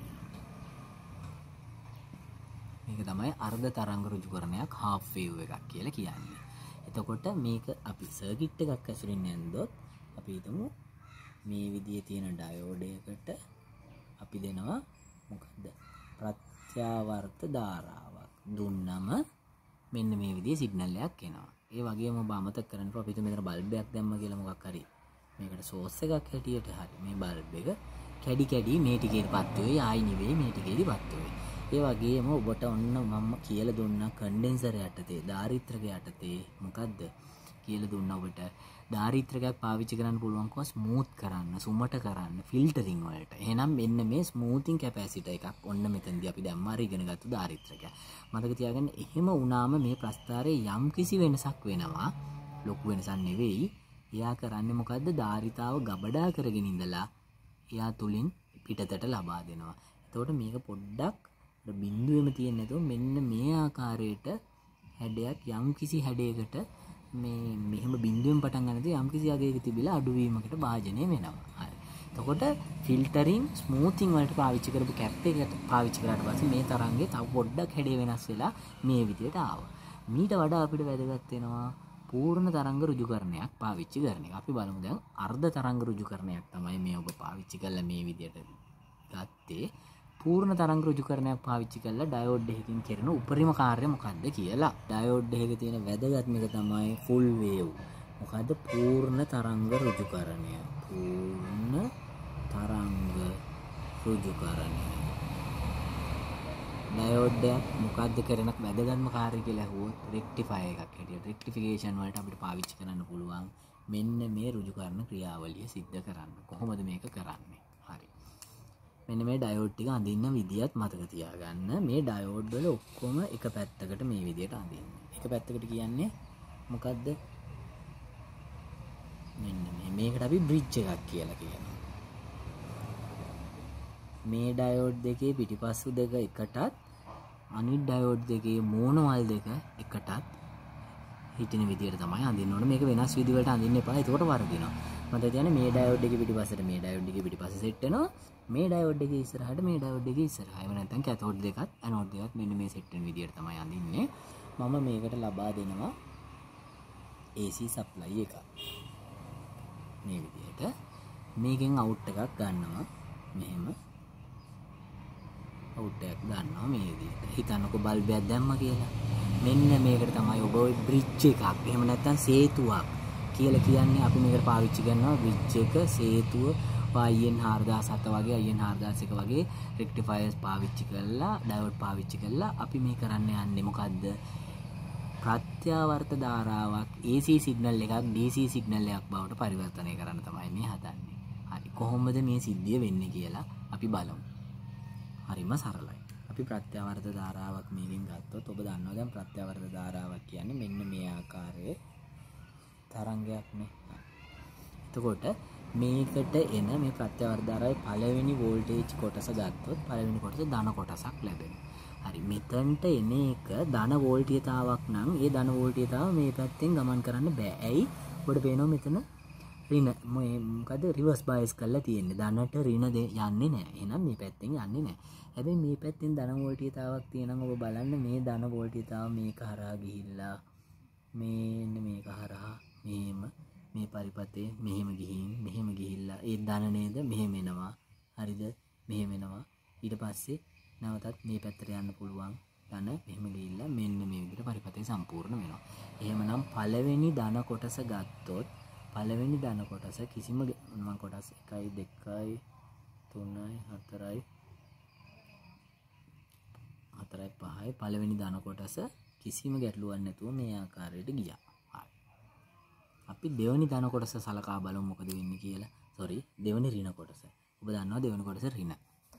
S1: මේක තමයි අර්ධ තරංග ඍජුකරණයක් half wave එකක් කියලා කියන්නේ. එතකොට මේක අපි සර්කිට් එකක් ඇසුරින් නැන්දොත් අපි හිතමු මේ විදිහේ තියෙන ඩයෝඩ් එකකට අපි දෙනවා මොකද්ද? ප්‍රත්‍යාවර්ත ධාරාවක්. දුන්නම මෙන්න මේ විදිහේ සිග්නල් එකක් එනවා. ඒ වගේම ඔබ අමතක කරන්නකො අපි හිතමු මෙතන බල්බ් එකක් දැම්ම කියලා මොකක් හරි. මේකට සෝස් එකක් හැටියට හරි මේ බල්බ් එක කැඩි කැඩි මේ ටිකේටපත් වෙයි ආයි නෙවෙයි මේ ටිකේදීපත් වෙයි. ඒ වගේම ඔබට ඔන්න මම කියලා දුන්නා කන්ඩෙන්සර් යටතේ ධාරිත්‍රක යටතේ මොකද්ද කියලා දුන්නා ඔබට ධාරිත්‍රකයක් පාවිච්චි කරන්න පුළුවන්කම ස්මූත් කරන්න සුමට කරන්න ෆිල්ටරින් වලට. එහෙනම් මෙන්න මේ ස්මූතින් කැපැසිටර් එකක් ඔන්න මෙතනදී අපි දැම්ම හරි ඉගෙන ගත්ත ධාරිත්‍රකයක්. මතක තියාගන්න එහෙම වුණාම මේ ප්‍රස්ථාරයේ යම් කිසි වෙනසක් වෙනවා. ලොකු වෙනසක් නෙවෙයි. එයා කරන්නේ මොකද්ද? ධාරිතාව ගබඩා කරගෙන ඉඳලා එයා තුලින් පිටතට ලබා දෙනවා. එතකොට මේක පොඩ්ඩක් බිඳුවෙම තියෙන්නේ නැතුව මෙන්න මේ ආකාරයට හැඩයක් යම් කිසි හැඩයකට මේ මෙහෙම බිඳුවෙන් පටන් ගන්නදී යම් කිසි අගයක තිබිලා අඩුවීමකට භාජනය වෙනවා. හරි. එතකොට ෆිල්ටරින් ස්මූතින් වලට පාවිච්චි කරපු කැප් එකකට පාවිච්චි කරාට පස්සේ මේ තරංගේ තව පොඩ්ඩක් හැඩය වෙනස් වෙලා මේ විදියට ආවා. මීට වඩා අපිට වැදගත් වෙනවා පූර්ණ තරංග ඍජුකරණයක් පාවිච්චි කරන එක. අපි බලමු දැන් අර්ධ තරංග ඍජුකරණයක් තමයි මේ ඔබ පාවිච්චි කරලා මේ විදියට ගත්තේ. පූර්ණ තරංග ඍජුකරණයක් පාවිච්චි කරලා ඩයෝඩ් එකකින් කරන උපරිම කාර්යය මොකක්ද කියලා. ඩයෝඩ් එකේ තියෙන වැදගත්ම එක තමයි ෆුල් වේව්. මොකද්ද? පූර්ණ තරංග ඍජුකරණය. පූර්ණ තරංග ඍජුකරණය. ඩයෝඩ් එක මොකද්ද කරන වැදගත්ම කාර්යය කියලා අහුවොත් රෙක්ටිෆයර් එකක් හැටියට රෙක්ටිෆිකේෂන් වලට අපිට පාවිච්චි කරන්න පුළුවන්. මෙන්න මේ ඍජුකරණ ක්‍රියාවලිය සිද්ධ කරන්න. කොහොමද මේක කරන්නේ? හරි. මෙන්න මේ ඩයෝඩ් ටික අඳින්න විදියත් මතක තියාගන්න. මේ ඩයෝඩ් වල ඔක්කොම එක පැත්තකට මේ විදියට අඳින්න. එක පැත්තකට කියන්නේ මොකද්ද? මෙන්න මේකට අපි බ්‍රිජ් එකක් කියලා කියනවා. මේ ඩයෝඩ් දෙකේ පිටිපස්සු දෙක එකටත් අනිත් ඩයෝඩ් දෙකේ මෝනවල් දෙක එකටත් හිටින විදියට තමයි අඳින්න ඕනේ. මේක වෙනස් විදි වලට අඳින්න එපා. ඒකට වර්ධිනවා. මතක තියාගන්න මේ ඩයෝඩ් එකේ පිටිපස්සට මේ ඩයෝඩ් එකේ පිටිපස්ස සෙට් වෙනවා. මේ ඩයෝඩ් එකේ ඉස්සරහට මේ ඩයෝඩ් එකේ ඉස්සරහා. එහෙම නැත්නම් කැතෝඩ් දෙකත් ඇනෝඩ් දෙකත් මෙන්න මේ සෙට් වෙන විදියට තමයි අඳින්නේ. මම මේකට ලබා දෙනවා AC සප්ලයි එකක්. මේ විදියට මේකෙන් අවුට් එකක් ගන්නවා. මෙහෙම අවුට් එකක් ගන්නවා මේ විදියට. හිතන්නකෝ බල්බයක් දැම්ම කියලා. මෙන්න මේකට තමයි ඔබ ওই බ්‍රිජ් එකක් එහෙම නැත්නම් සේතුවක් කියලා කියන්නේ. අපි මේකට පාවිච්චි කරනවා බ්‍රිජ් එක, සේතුව, IN 4007 වගේ IN 4001 වගේ රෙක්ටිෆයර්ස් පාවිච්චි කරලා ඩයෝඩ් පාවිච්චි කරලා අපි මේ කරන්න යන්නේ මොකද්ද? ප්‍රත්‍යාවර්ත ධාරාවක් AC සිග්නල් එකක් DC සිග්නල් එකක් බවට පරිවර්තනය කරන්න තමයි මේ හදන්නේ. හරි. කොහොමද මේ සිද්ධිය වෙන්නේ කියලා අපි බලමු. හරිම සරලයි. අපි ප්‍රත්‍යාවර්ත ධාරාවක් මේකෙන් ගත්තොත් ඔබ දන්නවා දැන් ප්‍රත්‍යාවර්ත ධාරාවක් කියන්නේ මෙන්න මේ ආකාරයේ තරංගයක්නේ. එතකොට මේකට එන මේ ප්‍රත්‍යාවර්ත ධාරාවේ පළවෙනි වෝල්ටේජ් කොටස ගත්තොත් පළවෙනි කොටස ධන කොටසක් ලැබෙනවා. හරි මෙතනට එන එක ධන වෝල්ටීයතාවක් නම් ඒ ධන වෝල්ටීයතාව මේ පැත්තෙන් ගමන් කරන්න බෑ. ඇයි? ඔබට පේනවා මෙතන ඍණ මොකද රිවර්ස් බයස් කරලා තියෙන්නේ. ධනට ඍණ යන්නේ නැහැ. එහෙනම් මේ පැත්තෙන් යන්නේ නැහැ. හැබැයි මේ පැත්තෙන් ධන වෝල්ටීයතාවක් තියෙනම් ඔබ බලන්න මේ ධන වෝල්ටීයතාව මේක හරහා ගිහිල්ලා මේන්න මේක හරහා මෙහෙම මේ පරිපතේ මෙහෙම ගිහිල්ලා ඒ ධන නේද මෙහෙම එනවා. හරිද? මෙහෙම එනවා. ඊට පස්සේ නැවතත් මේ පැත්තට යන්න පුළුවන්. ධන මෙහෙම ගිහිල්ලා මෙන්න මේ විදිහට පරිපතේ සම්පූර්ණ වෙනවා. එහෙමනම් පළවෙනි ධන කොටස ගත්තොත් පළවෙනි ධන කොටස කිසිම මම කොටස් 1 2 3 4 4 5 පළවෙනි ධන කොටස කිසිම ගැටලුවක් නැතුව මේ ආකාරයට ගියා. හරි. අපි දෙවෙනි ධන කොටස සලකා බලමු මොකද වෙන්නේ කියලා. සෝරි දෙවෙනි ඍණ කොටස. ඔබ දන්නවා දෙවෙනි කොටස ඍණ.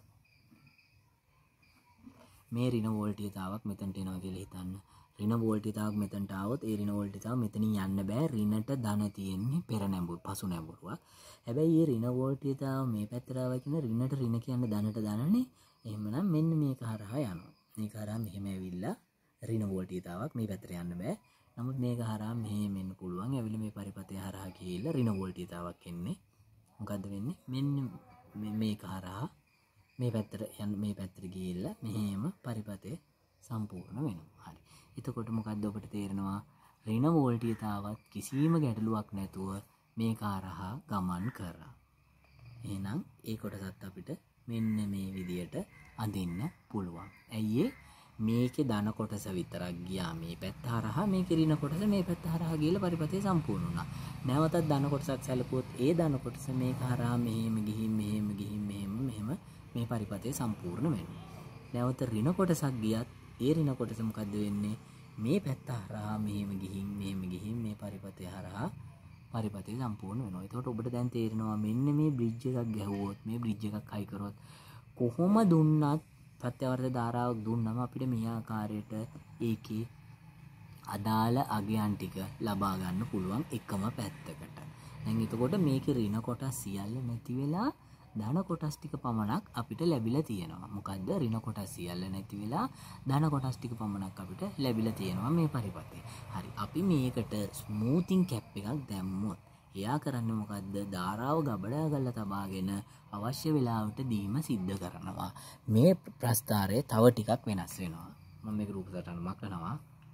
S1: මේ ඍණ වෝල්ටීයතාවක් මෙතනට එනවා කියලා හිතන්න. ඍණ වෝල්ටීයතාවක් මෙතනට ආවොත් ඒ ඍණ වෝල්ටීයතාව මෙතනින් යන්න බෑ. ඍණට ධන තියෙන්නේ පෙර නැඹුරු පසු නැඹුරුවක්. හැබැයි මේ ඍණ වෝල්ටීයතාව මේ පැත්තට ආවා කියන ඍණට ඍණ කියන්නේ ධනට ධනනේ. එහෙමනම් මෙන්න මේක හරහා යනවා. මේක හරහා මෙහෙම ඇවිල්ලා ඍණ වෝල්ටීයතාවක් මේ පැත්තට යන්න බෑ. නමුත් මේක හරහා මෙහෙම එන්න පුළුවන්. ඇවිල්ලා මේ පරිපතේ හරහා ගිහිල්ලා ඍණ වෝල්ටීයතාවක් එන්නේ. මොකද්ද වෙන්නේ? මෙන්න මේක හරහා මේ පැත්තට ගිහිල්ලා මෙහෙම පරිපතේ සම්පූර්ණ වෙනවා. හරි. එතකොට මොකද්ද ඔබට තේරෙනවා? ඍණ වෝල්ටීයතාවත් කිසිම ගැටලුවක් නැතුව මේක හරහා ගමන් කරා. එහෙනම් ඒ කොටසත් අපිට මෙන්න මේ විදියට අඳින්න පුළුවන්. ඇයි මේකේ ධන කොටස විතරක් ගියා මේ පැත්ත හරහා මේකේ ඍණ කොටස මේ පැත්ත හරහා ගිහලා පරිපතේ සම්පූර්ණ වුණා. නැවතත් ධන කොටසක් සැලකුවොත් ඒ ධන කොටස මේක හරහා මෙහෙම ගිහින් මෙහෙම මේ පරිපතේ සම්පූර්ණ වෙනවා. නැවත ඍණ කොටසක් ගියත් ඒ ඍණ කොටස මොකද්ද වෙන්නේ? මේ පැත්ත හරහා මෙහෙම ගිහින් මේ පරිපතේ හරහා පරිපතේ සම්පූර්ණ වෙනවා. එතකොට ඔබට දැන් තේරෙනවා මෙන්න මේ බ්‍රිජ් එකක් ගැහුවොත් මේ බ්‍රිජ් එකක් හයි කරොත් කොහොම දුන්නත් ප්‍රත්‍යවර්ත ධාරාවක් දුන්නම අපිට මේ ආකාරයට ඒකේ අදාළ අගයන් ටික ලබා ගන්න පුළුවන් එකම පැත්තකට. දැන් එතකොට මේකේ ඍණ කොටස් සියල්ල නැති වෙලා ධන කොටස් ටික පමණක් අපිට ලැබිලා තියෙනවා. මොකද්ද? ඍණ කොටස් සියල්ල නැති වෙලා ධන කොටස් ටික පමණක් අපිට ලැබිලා තියෙනවා මේ පරිපතේ. හරි. අපි මේකට ස්මූතින් කැප් එකක් දැම්මොත් එයා කරන්නේ මොකද්ද? ධාරාව ගබඩා කරලා තබාගෙන අවශ්‍ය වෙලාවට දීම සිද්ධ කරනවා. මේ ප්‍රස්ථාරය තව ටිකක් වෙනස් වෙනවා. මම මේක රූප සටහන මකනවා.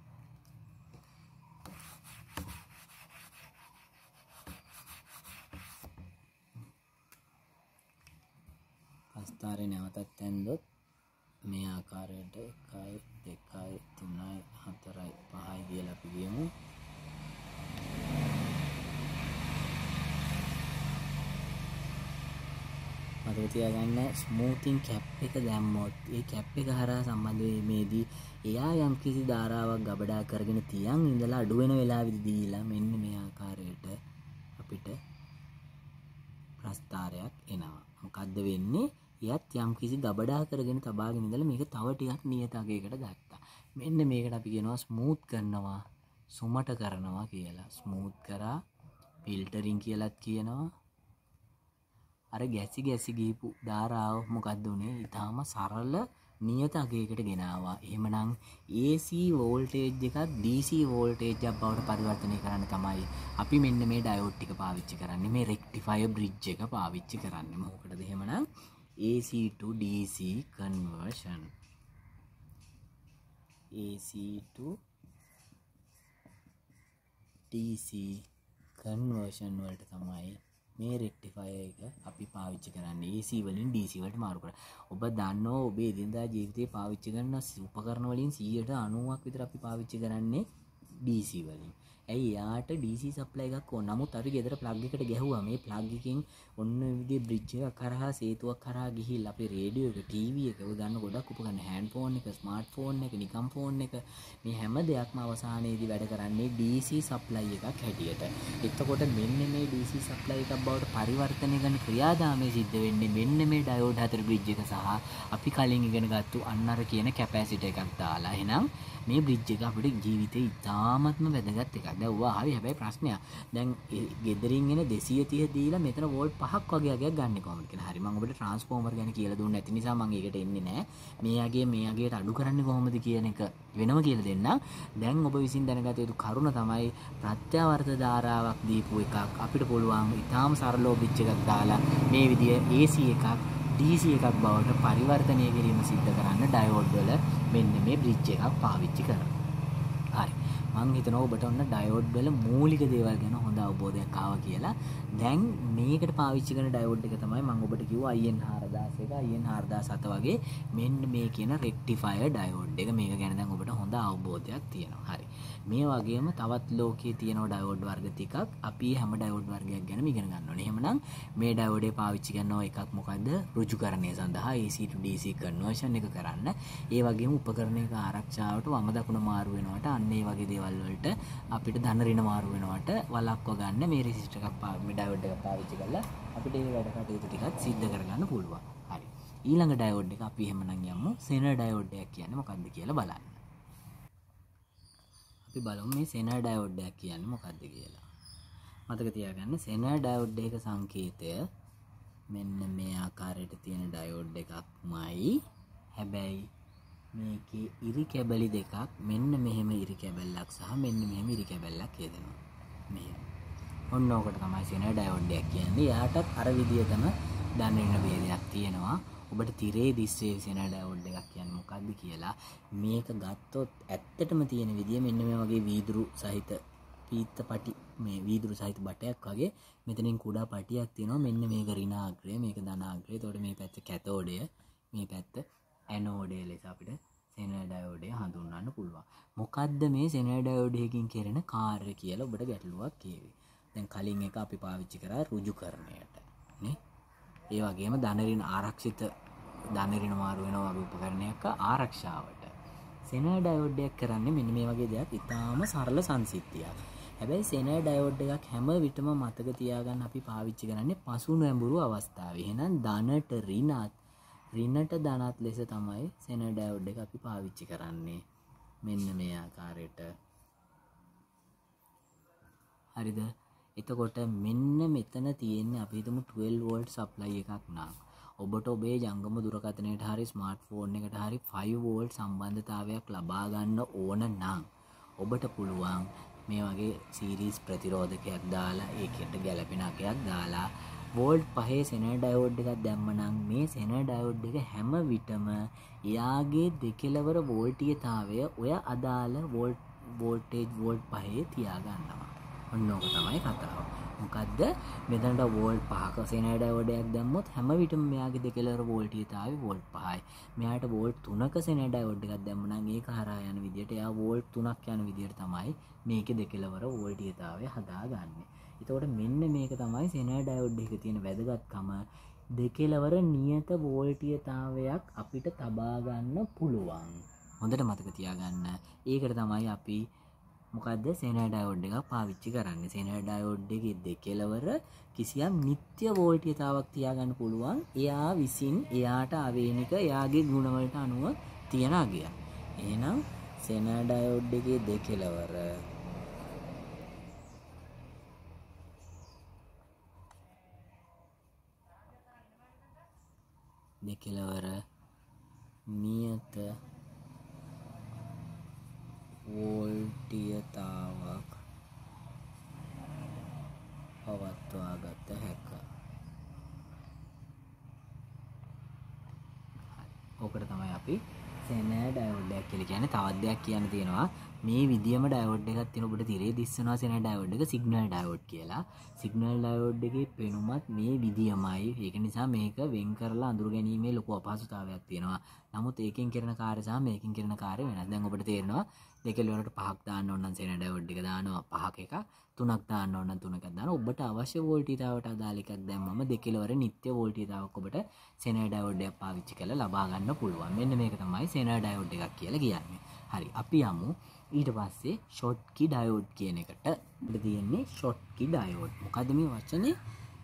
S1: ප්‍රස්ථාරය නැවතත් ඇන්දොත් මේ ආකාරයට 1 2 3 4 5 කියලා අපි කියමු. මතක තියාගන්න ස්මූතින් කැප් එක දැම්මොත් ඒ කැප් එක හරහා සම්බන්ධ වීමේදී එයා යම්කිසි ධාරාවක් ගබඩා කරගෙන තියන් ඉඳලා අඩු වෙන වෙලාවෙදි දීලා මෙන්න මේ ආකාරයට අපිට ප්‍රස්ථාරයක් එනවා. මොකද්ද වෙන්නේ? එයත් යම්කිසි ගබඩා කරගෙන තබාගෙන ඉඳලා මේක තව ටිකක් නියත අගයකට ගත්තා. මෙන්න මේකට අපි කියනවා ස්මූත් කරනවා, සුමට කරනවා කියලා. ස්මූත් කරා ෆිල්ටරින් කියලාත් කියනවා. අර ගැසි ගිහපු ධාරාව මොකද්ද උනේ? ඊටාම සරල නියත අගයකට ගෙනාවා. එහෙමනම් AC වෝල්ටේජ් එකක් DC වෝල්ටේජ් එකක් බවට පරිවර්තනය කරන්න තමයි අපි මෙන්න මේ ඩයෝඩ් ටික පාවිච්චි කරන්නේ. මේ රෙක්ටිෆයර් බ්‍රිජ් එක පාවිච්චි කරන්නේ. මොකටද එහෙමනම්? AC to DC conversion. AC to DC conversion වලට තමයි මේ රෙක්ටිෆයර් එක අපි පාවිච්චි කරන්නේ. AC වලින් DC වලට මාරු කරලා. ඔබ දන්නවා ඔබේ එදිනදා ජීවිතේ පාවිච්චි කරන උපකරණ වලින් 90%ක් විතර අපි පාවිච්චි කරන්නේ DC වලින්. ඇයි යාට DC සප්ලයි එකක් ඕන. නමුත් අපි ගෙදර ප්ලග් එකට ගැහුවා. මේ ප්ලග් එකකින් ඔන්න ඔය විදිහේ බ්‍රිජ් එකක් කරහා සේතුවක් කරහා ගිහිල්ලා අපේ රේඩියෝ එක, ටීවී එක, ඔය ගන්න ගොඩක් උපකරණ, හෑන්ඩ් ෆෝන් එක, ස්මාර්ට් ෆෝන් එක, නිකම් ෆෝන් එක, මේ හැම දෙයක්ම අවසානයේදී වැඩ කරන්නේ DC සප්ලයි එකක් හැටියට. එතකොට මෙන්න මේ DC සප්ලයි එකක් බවට පරිවර්තනය කරන ක්‍රියාදාමය සිද්ධ වෙන්නේ මෙන්න මේ ඩයෝඩ් හතර බ්‍රිජ් එක සහ අපි කලින් ඉගෙන ගත්තු අන්න අර කියන කැපැසිටර් එකක් දාලා. එහෙනම් මේ බ්‍රිජ් එක අපිට ජීවිතේ ඉතාමත්ම වැදගත් එකක්. දැන් ඔවා ආවේ හැබැයි ප්‍රශ්නයක්. දැන් ගෙදරින් එන 230 දීලා මෙතන වෝල්ට් 5ක් වගේ අගයක් ගන්න කොහොමද කියලා. හරි මම ඔබට ට්‍රාන්ස්ෆෝමර් ගැන කියලා දුන්නේ නැති නිසා මම ඒකට එන්නේ නැහැ. මේ අගයට අඩු කරන්නේ කොහොමද කියන එක වෙනම කියලා දෙන්නම්. දැන් ඔබ විසින් දැනගත යුතු කරුණ තමයි ප්‍රත්‍යාවර්ත ධාරාවක් දීපු එකක් අපිට පුළුවන් ඉතාම සරලව බ්‍රිජ් එකක් දාලා මේ විදිය AC එකක් DC එකක් බවට පරිවර්තනය කිරීම සිද්ධ කරන්න ඩයෝඩ් වල මෙන්න මේ බ්‍රිජ් එකක් පාවිච්චි කරනවා. හරි. මම හිතනවා ඔබට ඔන්න ඩයෝඩ් වල මූලික දේවල් ගැන හොඳ අවබෝධයක් ආවා කියලා. දැන් මේකට පාවිච්චි කරන ඩයෝඩ් එක තමයි මම ඔබට කිව්වා IN4001 IN4007 වගේ මෙන්න මේ කියන රෙක්ටිෆයර් ඩයෝඩ් එක. මේක ගැන දැන් ඔබට හොඳ අවබෝධයක් තියෙනවා. හරි. මේ වගේම තවත් ලෝකයේ තියෙන ඩයෝඩ් වර්ග ටිකක් අපි හැම ඩයෝඩ් වර්ගයක් ගැනම ඉගෙන ගන්න ඕනේ. එහෙමනම් මේ ඩයෝඩේ පාවිච්චි කරනවා එකක් මොකද්ද? ඍජුකරණය සඳහා AC to DC කන්වර්ෂන් එක කරන්න. ඒ වගේම උපකරණයක ආරක්ෂාවට වම දකුණ මාරු වෙනවට අන්න ඒ වගේ දේවල් වලට අපිට ධන ඍණ මාරු වෙනවට වළක්ව ගන්න මේ රෙසිස්ටර් එකක් මේ ඩයෝඩ් එකක් පාවිච්චි කරලා අපිට මේ වැඩ කටයුතු ටිකක් සිද්ධ කරගන්න පුළුවන්. හරි. ඊළඟ ඩයෝඩ් එක අපි එහෙමනම් යමු සෙනර් ඩයෝඩ් එකක් කියන්නේ මොකක්ද කියලා බලන්න. අපි බලමු මේ සෙනර් ඩයෝඩ් එකක් කියන්නේ මොකක්ද කියලා. මතක තියාගන්න සෙනර් ඩයෝඩ් එක සංකේතය මෙන්න මේ ආකාරයට තියෙන ඩයෝඩ් එකක්මයි. හැබැයි මේකේ ඉරි කැබලි දෙකක් මෙන්න මෙහෙම ඉරි කැබල්ලක් සහ මෙන්න මෙහෙම ඉරි කැබල්ලක් හේදෙනවා. මෙහෙම. ඔන්න ඕකට තමයි සෙනර් ඩයෝඩ් එක කියන්නේ. යාටත් අර විදිහටම ධන ඍණ ભેදයක් තියෙනවා. ඔබට තිරේ දිස්සේ සෙනර් ඩයෝඩ් එකක් කියන්නේ මොකක්ද කියලා මේක ගත්තොත් ඇත්තටම තියෙන විදිය මෙන්න මේ වගේ වීදුරු සහිත පීත්තපටි මේ වීදුරු සහිත බටයක් වගේ මෙතනින් කුඩා පටියක් තියෙනවා. මෙන්න මේක ඍණාග්‍රය, මේක ධනාග්‍රය. එතකොට මේ පැත්ත කැතෝඩය, මේ පැත්ත ඇනෝඩය ලෙස අපිට සෙනර් ඩයෝඩය හඳුන්වන්න පුළුවන්. මොකද්ද මේ සෙනර් ඩයෝඩ් එකකින් කරන කාර්ය කියලා ඔබට ගැටලුවක් කියවි. දැන් කලින් එක අපි පාවිච්චි කරා ඍජුකරණයට නේ. ඒ වගේම ධන ඍණ ආරක්ෂිත ධන ඍණ මාරු වෙනවා වගේ උපකරණයක ආරක්ෂාවට. සෙනර් ඩයෝඩ් එකක් කරන්නේ මෙන්න මේ වගේ දෙයක්. ඉතාම සරල සංසිද්ධියක්. හැබැයි සෙනර් ඩයෝඩ් එකක් හැම විටම මතක තියාගන්න අපි පාවිච්චි කරන්නේ පසු නැඹුරු අවස්ථාවේ. එහෙනම් ධනට ඍණට ධනත් ලෙස තමයි සෙනර් ඩයෝඩ් එක අපි පාවිච්චි කරන්නේ. මෙන්න මේ ආකාරයට. හරිද? එතකොට මෙන්න මෙතන තියෙන්නේ අපි හිතමු 12 වෝල්ට් සප්ලයි එකක් නම් ඔබට ඔබේ ජංගම දුරකථනයට හරි ස්මාර්ට් ෆෝන් එකට හරි 5 වෝල්ට් සම්බන්ධතාවයක් ලබා ගන්න ඕන නම් ඔබට පුළුවන් මේ වගේ සීරීස් ප්‍රතිරෝධකයක් දාලා ඒකට ගැළපෙන අකයක් දාලා වෝල්ට් 5 සෙනර් ඩයෝඩ් එකක් දැම්මනම් මේ සෙනර් ඩයෝඩ් එක හැම විටම එයාගේ දෙකලවර වෝල්ටීයතාවය ඔය අදාළ වෝල්ටේජ් වෝල්ට් 5 තියාගන්නවා. ඔන්න ඕක තමයි කතාව. මොකද්ද? මෙතනට වෝල්ට් 5ක සෙනර් ඩයෝඩ් එකක් දැම්මොත් හැම විටම මෙයාගේ දෙකලවර වෝල්ටීයතාවය වෝල්ට් 5යි. මෙයාට වෝල්ට් 3ක සෙනර් ඩයෝඩ් එකක් දැම්මනම් ඒක හරහා යන විදියට එයා වෝල්ට් 3ක් යන විදියට තමයි මේකේ දෙකලවර වෝල්ටීයතාවය හදාගන්නේ. එතකොට මෙන්න මේක තමයි සෙනර් ඩයෝඩ් එකේ තියෙන වැදගත්කම. දෙකලවර නියත වෝල්ටීයතාවයක් අපිට තබා ගන්න පුළුවන්. හොඳට මතක තියාගන්න. ඒකට තමයි අපි මොකද්ද සෙනර් ඩයෝඩ් එකක් පාවිච්චි කරන්නේ. සෙනර් ඩයෝඩ් එකේ දෙකලවර කිසියම් නිත්‍ය වෝල්ටීයතාවක් තියාගන්න පුළුවන්. එයා විසින් එයාට ආවේනික එයාගේ ගුණවලට අනුව තියන අගයක්. එහෙනම් සෙනර් ඩයෝඩ් එකේ දෙකලවර නියත වෝල්ටීයතාවක් පවත්වා ගත හැක. ඕකට තමයි අපි සෙනර් ඩයෝඩ් එකක් කියලා කියන්නේ. තවත් දෙයක් කියන්න තියෙනවා. මේ විදියම ඩයෝඩ් එකක් තියෙන ඔබට තිරේ දිස්සනවා සෙනර් ඩයෝඩ් එක සිග්නල් ඩයෝඩ් කියලා. සිග්නල් ඩයෝඩ් එකේ පෙනුමත් මේ විදියමයි. ඒක නිසා මේක වෙන් කරලා අඳුර ගැනීමේ ලොකු අපහසුතාවයක් තියෙනවා. නමුත් ඒකෙන් කරන කාර්ය සහ මේකෙන් කරන කාර්ය වෙනස්. දැන් ඔබට තේරෙනවා දෙකෙල් වලට 5ක් දාන්න ඕන නම් සෙන ඩයෝඩ් එක දානවා 5ක එකක් 3ක් දාන්න ඕන නම් 3ක් දානවා ඔබට අවශ්‍ය වෝල්ටීයතාවට අදාළ එකක් දැම්මම දෙකෙලවර නිත්‍ය වෝල්ටීයතාවක් ඔබට සෙන ඩයෝඩ් එක පාවිච්චි කරලා ලබා ගන්න පුළුවන්. මෙන්න මේක තමයි සෙන ඩයෝඩ් එකක් කියලා කියන්නේ. හරි අපි යමු ඊට පස්සේ ෂොට්කි ඩයෝඩ් කියන එකට. අපිට තියෙන්නේ ෂොට්කි ඩයෝඩ්. මොකද්ද මේ වචනේ?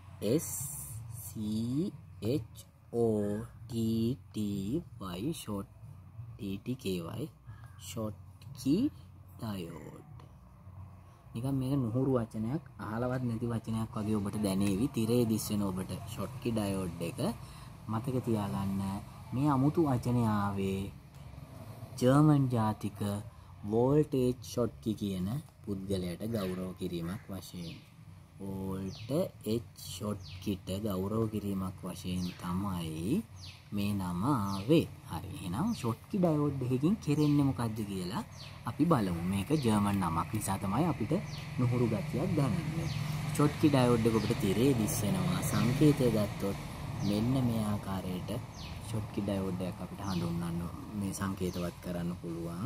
S1: SCHOTTY ෂොට් TTKY ෂොට්කි ඩයෝඩ්. නිකන් මේක නුහුරු වචනයක් අහලවත් නැති වචනයක් වගේ ඔබට දැනේවි. තිරේ දිස් වෙන ඔබට ෂොට්කි ඩයෝඩ් එක මතක තියාගන්න. මේ අමුතු වචනේ ආවේ ජර්මන් ජාතික වෝල්ටේජ් ෂොට්කි කියන පුද්ගලයාට ගෞරව කිරීමක් වශයෙන්. වෝල්ටේජ් ෂොට්කිට ගෞරව කිරීමක් වශයෙන් තමයි මේ නම ආවේ. හරි එහෙනම් ෂොට්කි ඩයෝඩ් එකකින් කෙරෙන්නේ මොකද්ද කියලා අපි බලමු. මේක ජර්මන් නමක් නිසා තමයි අපිට නුහුරු ගතියක් දැනෙන්නේ. ෂොට්කි ඩයෝඩ් එක ඔබට තිරේ දිස් වෙනවා. සංකේතය ගත්තොත් මෙන්න මේ ආකාරයට ෂොට්කි ඩයෝඩ් එකක් අපිට හඳුන්වන්න මේ සංකේතවත් කරන්න පුළුවන්.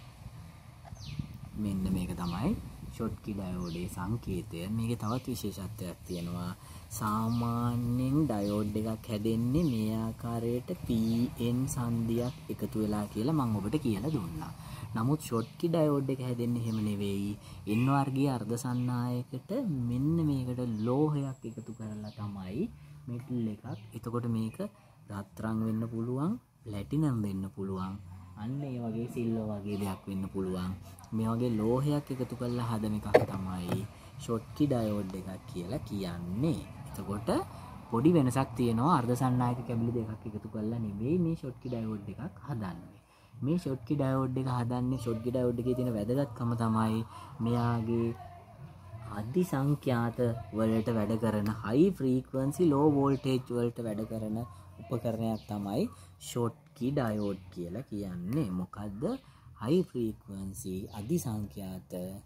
S1: මෙන්න මේක තමයි ෂොට්කි ඩයෝඩේ සංකේතය. මේකේ තවත් විශේෂත්වයක් තියෙනවා. සාමාන්‍යයෙන් ඩයෝඩ් එකක් හැදෙන්නේ මේ ආකාරයට PN සංදියක් එකතු වෙලා කියලා මම ඔබට කියලා දුන්නා. නමුත් ෂොට්කි ඩයෝඩ් එක හැදෙන්නේ එහෙම නෙවෙයි. N වර්ගයේ අර්ධසන්නායකට මෙන්න මේකට ලෝහයක් එකතු කරලා තමයි මෙටල් එකක්. එතකොට මේක රත්රන් වෙන්න පුළුවන්, ප්ලැටිනම් වෙන්න පුළුවන්. අන්න ඒ වගේ සිල්වර් වගේ දෙයක් වෙන්න පුළුවන්. මේ වගේ ලෝහයක් එකතු කරලා හදන එකක් තමයි ෂොට්කි ඩයෝඩ් එකක් කියලා කියන්නේ. එතකොට පොඩි වෙනසක් තියෙනවා. අර්ධසන්නායක කැබලි දෙකක් එකතු කරලා නෙවෙයි මේ ෂොට්කි ඩයෝඩ් එකක් හදන්නේ. මේ ෂොට්කි ඩයෝඩ් එක හදන්නේ ෂොට්කි ඩයෝඩ් එකේ තියෙන වැදගත්කම තමයි මෙයාගේ අධි සංඛ්‍යාත වලට වැඩ කරන high frequency low voltage වලට වැඩ කරන උපකරණයක් තමයි ෂොට්කි ඩයෝඩ් කියලා කියන්නේ. මොකද්ද? high frequency අධි සංඛ්‍යාත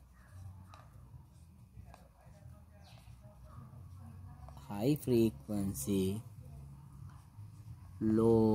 S1: low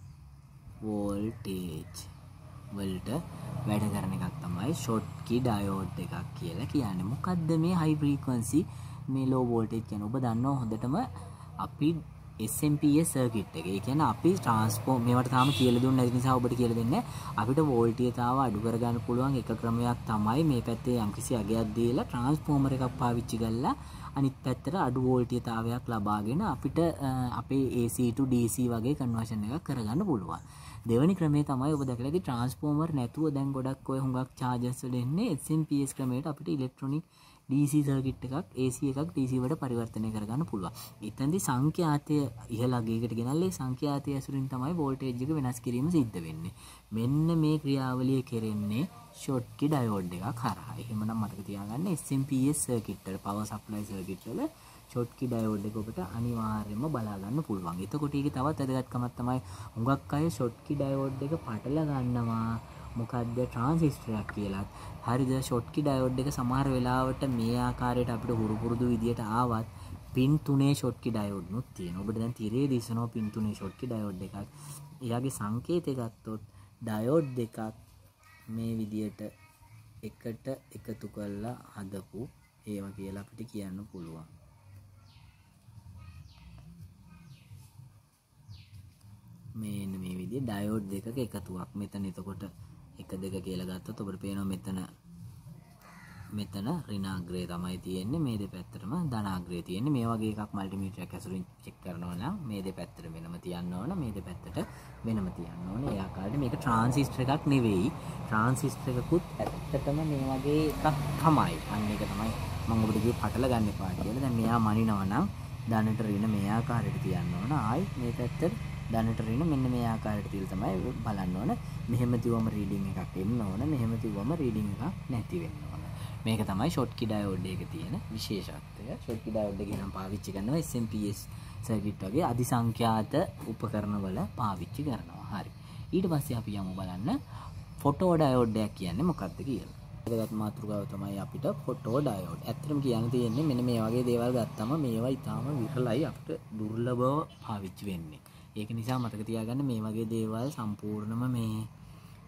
S1: voltage වලට වැඩ කරන එකක් තමයි ෂොට්කි ඩයෝඩ් එකක් කියලා කියන්නේ. මොකද්ද මේ high frequency මේ low voltage කියන්නේ? ඔබ දන්නවා හොඳටම අපි SMPS සර්කිට් එක. ඒ කියන්නේ අපි ට්‍රාන්ස්ෆෝම් මේවට තාම කියලා දුන්නේ නැති නිසා ඔබට කියලා දෙන්නේ. අපිට වෝල්ටීයතාව අඩු කරගන්න පුළුවන් එක ක්‍රමයක් තමයි මේ පැත්තේ යම්කිසි අගයක් දීලා ට්‍රාන්ස්ෆෝමර් එකක් පාවිච්චි කරලා අනිත් පැත්තට අඩු වෝල්ටීයතාවයක් ලබාගෙන අපිට අපේ AC to DC වගේ කන්වර්ෂන් එකක් කරගන්න පුළුවන්. දෙවෙනි ක්‍රමය තමයි ඔබ දැකලා ඇති ට්‍රාන්ස්ෆෝමර් නැතුව දැන් ගොඩක් ඔය හුඟක් chargers වල එන්නේ SMPS ක්‍රමයට අපිට ඉලෙක්ට්‍රොනික DC සර්කිට් එකක් AC එකක් DC වලට පරිවර්තනය කරගන්න පුළුවන්. එතෙන්දී සංඛ්‍යාතය ඉහළ අගයකට ගෙනල්ලා ඒ සංඛ්‍යාතය ඇසුරින් තමයි වෝල්ටේජ් එක වෙනස් කිරීම සිද්ධ වෙන්නේ. මෙන්න මේ ක්‍රියාවලිය කෙරෙන්නේ ෂොට්කි ඩයෝඩ් එකක් හරහා. එහෙමනම් මතක තියාගන්න SMPS සර්කිට් වල පවර් සප්ලයි සර්කිට් වල ෂොට්කි ඩයෝඩ් එක ඔබට අනිවාර්යයෙන්ම බලා ගන්න පුළුවන්. එතකොට ඒකේ තවත් වැදගත්කමක් තමයි හුඟක් අය ෂොට්කි ඩයෝඩ් එක පටල ගන්නවා. මොකද්ද ට්‍රාන්සිස්ටරයක් කියලා. හරිද? ෂොට්කි ඩයෝඩ් එක සමහර වෙලාවට මේ ආකාරයට අපිට හුරු පුරුදු විදියට ආවත් පින් 3 ෂොට්කි ඩයෝඩ් නුත් තියෙනවා. ඔබට දැන් තිරේ දිසනවා පින් 3 ෂොට්කි ඩයෝඩ් එකක්. එයාගේ සංකේතය ගත්තොත් ඩයෝඩ් දෙකක් මේ විදියට එකට එකතු කරලා හදපු ඒවා කියලා අපිට කියන්න පුළුවන්. මෙන්න මේ විදිහේ ඩයෝඩ් දෙකක එකතුවක්. මෙතන එතකොට 1 2 කියලා ගත්තොත් ඔබට පේනවා මෙතන ඍණාග්‍රය තමයි තියෙන්නේ. මේ දෙපැත්තටම ධනාග්‍රය තියෙන්නේ. මේ වගේ එකක් මල්ටිමීටරයක් ඇසුරින් චෙක් කරනවා නම් මේ දෙපැත්තට වෙනම තියන්න ඕන, මේ දෙපැත්තට වෙනම තියන්න ඕන. ඒ ආකාරයට මේක ට්‍රාන්සිස්ටර් එකක් නෙවෙයි. ට්‍රාන්සිස්ටර් එකකුත් ඇත්තටම මේ වගේ එකක් තමයි. අන්න ඒක තමයි මම ඔබට කිව්වේ පටල ගන්න එපා කියලා. දැන් මෙයා මනිනවා නම් ධනට ඍණ මේ ආකාරයට තියන්න ඕන. ආයි මේ පැත්තට ධනට ඍණ මෙන්න මේ ආකාරයට තියලා තමයි බලන්න ඕන. මෙහෙම තියවම රීඩින් එකක් එන්න ඕන. මෙහෙම තියවම රීඩින් එකක් නැති වෙන්න ඕන. මේක තමයි ෂොට්කි ඩයෝඩ් එකේ තියෙන විශේෂත්වය. ෂොට්කි ඩයෝඩ් එක නම් පාවිච්චි කරනවා SMPS සර්කිට් වගේ අධිසංඛ්‍යාත උපකරණ වල පාවිච්චි කරනවා. හරි. ඊට පස්සේ අපි යමු බලන්න ෆොටෝ ඩයෝඩ් එකක් කියන්නේ මොකක්ද කියලා. වැදගත් මාතෘකාව තමයි අපිට ෆොටෝ ඩයෝඩ්. ඇත්තටම කියන්න තියෙන්නේ මෙන්න මේ වගේ දේවල් ගත්තම මේවා ඊටාම විරලයි අපිට දුර්ලභව පාවිච්චි වෙන්නේ. ඒක නිසා මතක තියාගන්න මේ වගේ දේවල් සම්පූර්ණම මේ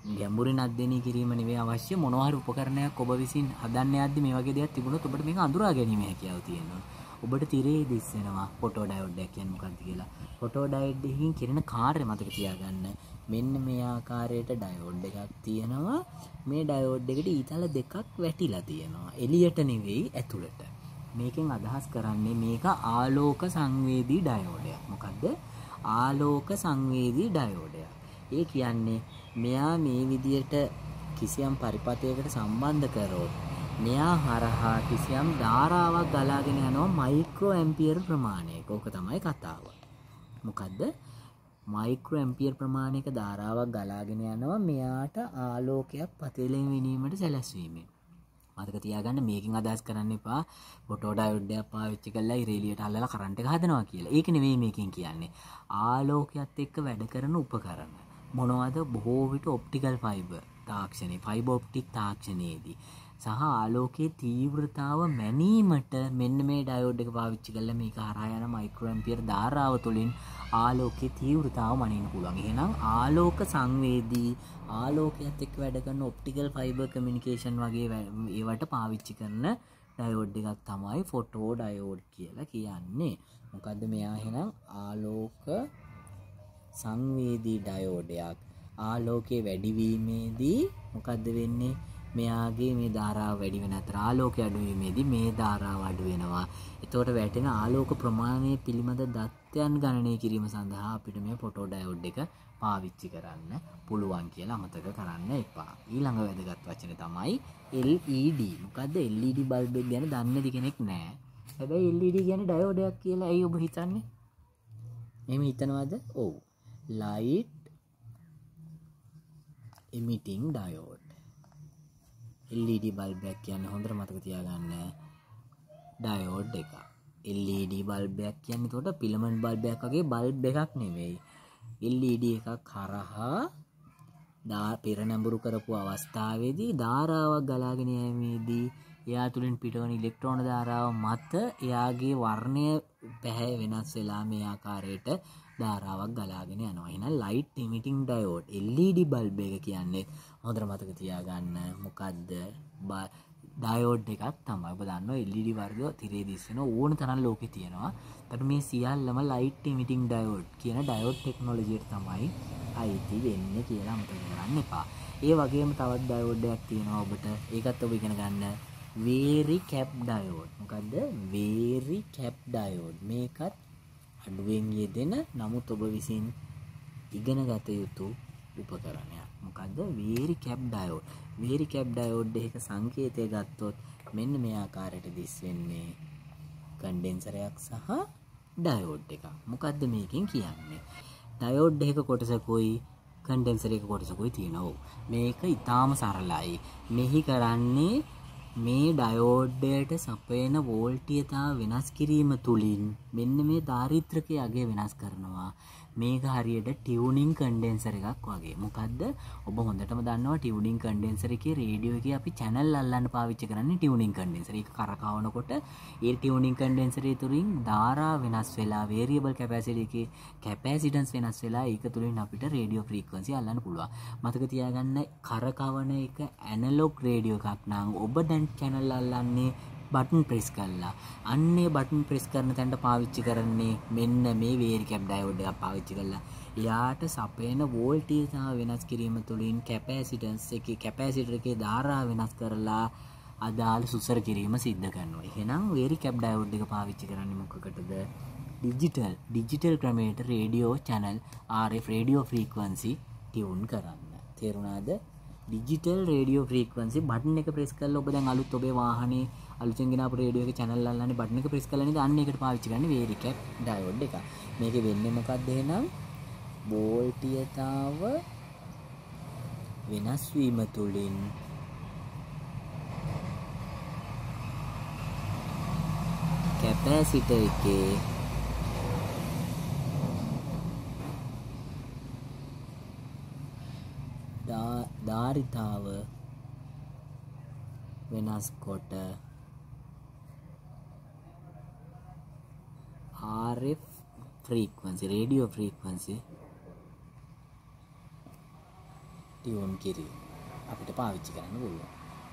S1: ගැඹුරින් අධ්‍යයනය කිරීම නෙවෙයි අවශ්‍ය මොනවා හරි උපකරණයක් ඔබ විසින් හදන්න යද්දි මේ වගේ දෙයක් තිබුණොත් ඔබට මේක අඳුරා ගැනීම හැකියාව තියෙනවා. ඔබට තිරේ දිස් වෙනවා ෆොටෝ ඩයෝඩ් එක කියන්නේ මොකක්ද කියලා. ෆොටෝ ඩයෝඩ් එකකින් කිරෙන කාර්යය මතක තියාගන්න. මෙන්න මේ ආකාරයට ඩයෝඩ් එකක් තියෙනවා. මේ ඩයෝඩ් එකට ඊතල දෙකක් වැටිලා තියෙනවා. එළියට නෙවෙයි ඇතුළට. මේකෙන් අදහස් කරන්නේ මේක ආලෝක සංවේදී ඩයෝඩයක්. මොකද්ද? ආලෝක සංවේදී ඩයෝඩයක්. ඒ කියන්නේ මෙයා මේ විදියට කිසියම් පරිපථයකට සම්බන්ධ කරොත් මෙයා හරහා කිසියම් ධාරාවක් ගලාගෙන යනවා මයික්‍රෝ ඇම්පියර් ප්‍රමාණයක. ඕක තමයි කතාව. මොකද්ද? මයික්‍රෝ ඇම්පියර් ප්‍රමාණයක ධාරාවක් ගලාගෙන යනවා මෙයාට ආලෝකයක් පතලෙන් විනීමට සැලැස්වීමෙන්. මතක තියාගන්න මේකෙන් අදහස් කරන්න එපා ෆොටෝ ඩයෝඩ් එකක් පාවිච්චි කරලා ඉරේලියට අල්ලලා කරන්ට් එක හදනවා කියලා. ඒක නෙවෙයි මේකෙන් කියන්නේ. ආලෝකයත් එක්ක වැඩ කරන උපකරණ. මොනවද? බොහෝ විට ඔප්ටිකල් ෆයිබර් තාක්ෂණයේ ෆයිබර් ඔප්ටික් තාක්ෂණයේදී සහ ආලෝකයේ තීව්‍රතාව මැනීමට මෙන්න මේ ඩයෝඩ් එක පාවිච්චි කරලා මේක හරහා යන මයික්‍රෝ ඇම්පියර් ධාරාව තුළින් ආලෝකයේ තීව්‍රතාව මනින්න පුළුවන්. එහෙනම් ආලෝක සංවේදී ආලෝකයත් එක්ක වැඩ කරන ඔප්ටිකල් ෆයිබර් කමියුනිකේෂන් වගේ ඒවට පාවිච්චි කරන ඩයෝඩ් එකක් තමයි ෆොටෝ ඩයෝඩ් කියලා කියන්නේ. මොකද්ද මෙයා එහෙනම් ආලෝක සංවේදී ඩයෝඩයක්. ආලෝකයේ වැඩිවීමේදී මොකද්ද වෙන්නේ? මෙයාගේ මේ ධාරාව වැඩි වෙන අතර ආලෝකය අඩු වීමේදී මේ ධාරාව අඩු වෙනවා. එතකොට වැටෙන ආලෝක ප්‍රමාණය පිළිබඳ දත්තයන් ගණනය කිරීම සඳහා අපිට මේ ෆොටෝ ඩයෝඩ් එක පාවිච්චි කරන්න පුළුවන් කියලා අමතක කරන්න එපා. ඊළඟ වැදගත් වචනේ තමයි LED. මොකද්ද LED බල්බ් එක ගැන දන්නේ නැති කෙනෙක් නැහැ. හැබැයි LED කියන්නේ ඩයෝඩයක් කියලා ඇයි ඔබ හිතන්නේ? එහෙම හිතනවද? ඔව්. light emitting diode. LED bulb එකක් කියන්නේ හොඳට මතක තියාගන්න ඩයෝඩ් එකක්. LED බල්බ් එකක් කියන්නේ උඩ පිලමන්ට් බල්බ් එකක් වගේ බල්බ් එකක් නෙවෙයි. LED එකක් හරහා පෙරනැඹුරු කරපු අවස්ථාවේදී ධාරාවක් ගලාගෙන යෑමේදී එයා තුලින් පිටවන ඉලෙක්ට්‍රෝන ධාරාව මත එයාගේ වර්ණය පැහැ වෙනස් වෙලා මේ ආකාරයට ධාරාවක් ගලාගෙන යනවා. එහෙනම් light emitting diode LED bulb එක කියන්නේ හොඳට මතක තියාගන්න මොකද්ද? ඩයෝඩ් එකක් තමයි. ඔබ දන්නවා LED වර්ග තිරේ දිස් වෙන ඕන තරම් ලෝකේ තියෙනවා. ඒත් මේ සියල්ලම light emitting diode කියන ඩයෝඩ් ටෙක්නොලොජියට තමයි අයිති වෙන්නේ කියලා මතක කරගන්න එපා. ඒ වගේම තවත් ඩයෝඩ් එකක් තියෙනවා ඔබට. ඒකත් ඔබ ඉගෙන ගන්න. very cap diode. මොකද්ද? very cap diode. මේකත් අඩුවෙන් යෙදෙන නමුත් ඔබ විසින් ඉගෙන ගත යුතු උපකරණයක්. මොකද්ද? very cap diode. very cap diode එක සංකේතය ගත්තොත් මෙන්න මේ ආකාරයට දිස් වෙන්නේ කන්ඩෙන්සරයක් සහ ඩයෝඩ් එකක්. මොකද්ද මේකෙන් කියන්නේ? ඩයෝඩ් එක කොටසකුයි කන්ඩෙන්සර් එක කොටසකුයි තියෙනවා. මේක ඊටාම සරලයි. මෙහි කරන්නේ මේ ඩයෝඩ්යට සපයන වෝල්ටීයතාව වෙනස් කිරීම තුලින් මෙන්න මේ දාරිත්‍රකයේ අගය වෙනස් කරනවා. මේක හරියට ටියුනින් කන්ඩෙන්සර් එකක් වගේ. මොකද්ද? ඔබ හොඳටම දන්නවා ටියුනින් කන්ඩෙන්සර් එකේ රේඩියෝ එකේ අපි channel අල්ලන්න පාවිච්චි කරන්නේ ටියුනින් කන්ඩෙන්සර්. ඒක කරකවනකොට ඒ ටියුනින් කන්ඩෙන්සර් තුලින් ධාරා වෙනස් වෙලා වේරියබල් කැපැසිටි එකේ කැපැසිටන්ස් වෙනස් වෙලා ඒක තුලින් අපිට රේඩියෝ ෆ්‍රීකවන්සි අල්ලන්න පුළුවන්. මතක තියාගන්න කරකවන එක ඇනලොග් රේඩියෝ එකක් නම් ඔබ දැන් channel අල්ලන්නේ බටන් ප්‍රෙස් කරලා. අන්නේ බටන් ප්‍රෙස් කරන තැනට පාවිච්චි කරන්නේ මෙන්න මේ වේරි කැප් ඩයෝඩ් එකක් පාවිච්චි කරලා. එයාට සපයන වෝල්ටේජ් වෙනස් කිරීම තුළින් කැපැසිටන්ස් එකේ කැපැසිටර් එකේ ධාරාව වෙනස් කරලා අදාළ සුසර කිරීම සිද්ධ කරනවා. එහෙනම් වේරි කැප් ඩයෝඩ් එක පාවිච්චි කරන්නේ මොකකටද? ඩිජිටල් ක්‍රමයට radio channel RF radio frequency tune කරන්න. තේරුණාද? ඩිජිටල් රේඩියෝ ෆ්‍රීකවන්සි බටන් එක ප්‍රෙස් කරලා ඔබ දැන් අලුත් ඔබේ වාහනේ අලුතෙන් ගෙනාපු රේඩියෝ එකේ channel අල්ලන්නේ බටන් එක ප්‍රෙස් කරලා නේද? අන්න ඒකට පාවිච්චි කරන්නේ වේරි කැප් ඩයෝඩ් එක. මේකේ වෙන්නේ මොකක්ද එහෙනම්? වෝල්ටීයතාව වෙනස් වීම තුලින් කැපැසිටර් එකේ ධාරිතාව වෙනස් කොට RF frequency radio frequency tune කිරීම අපිට පාවිච්චි කරන්න පුළුවන්.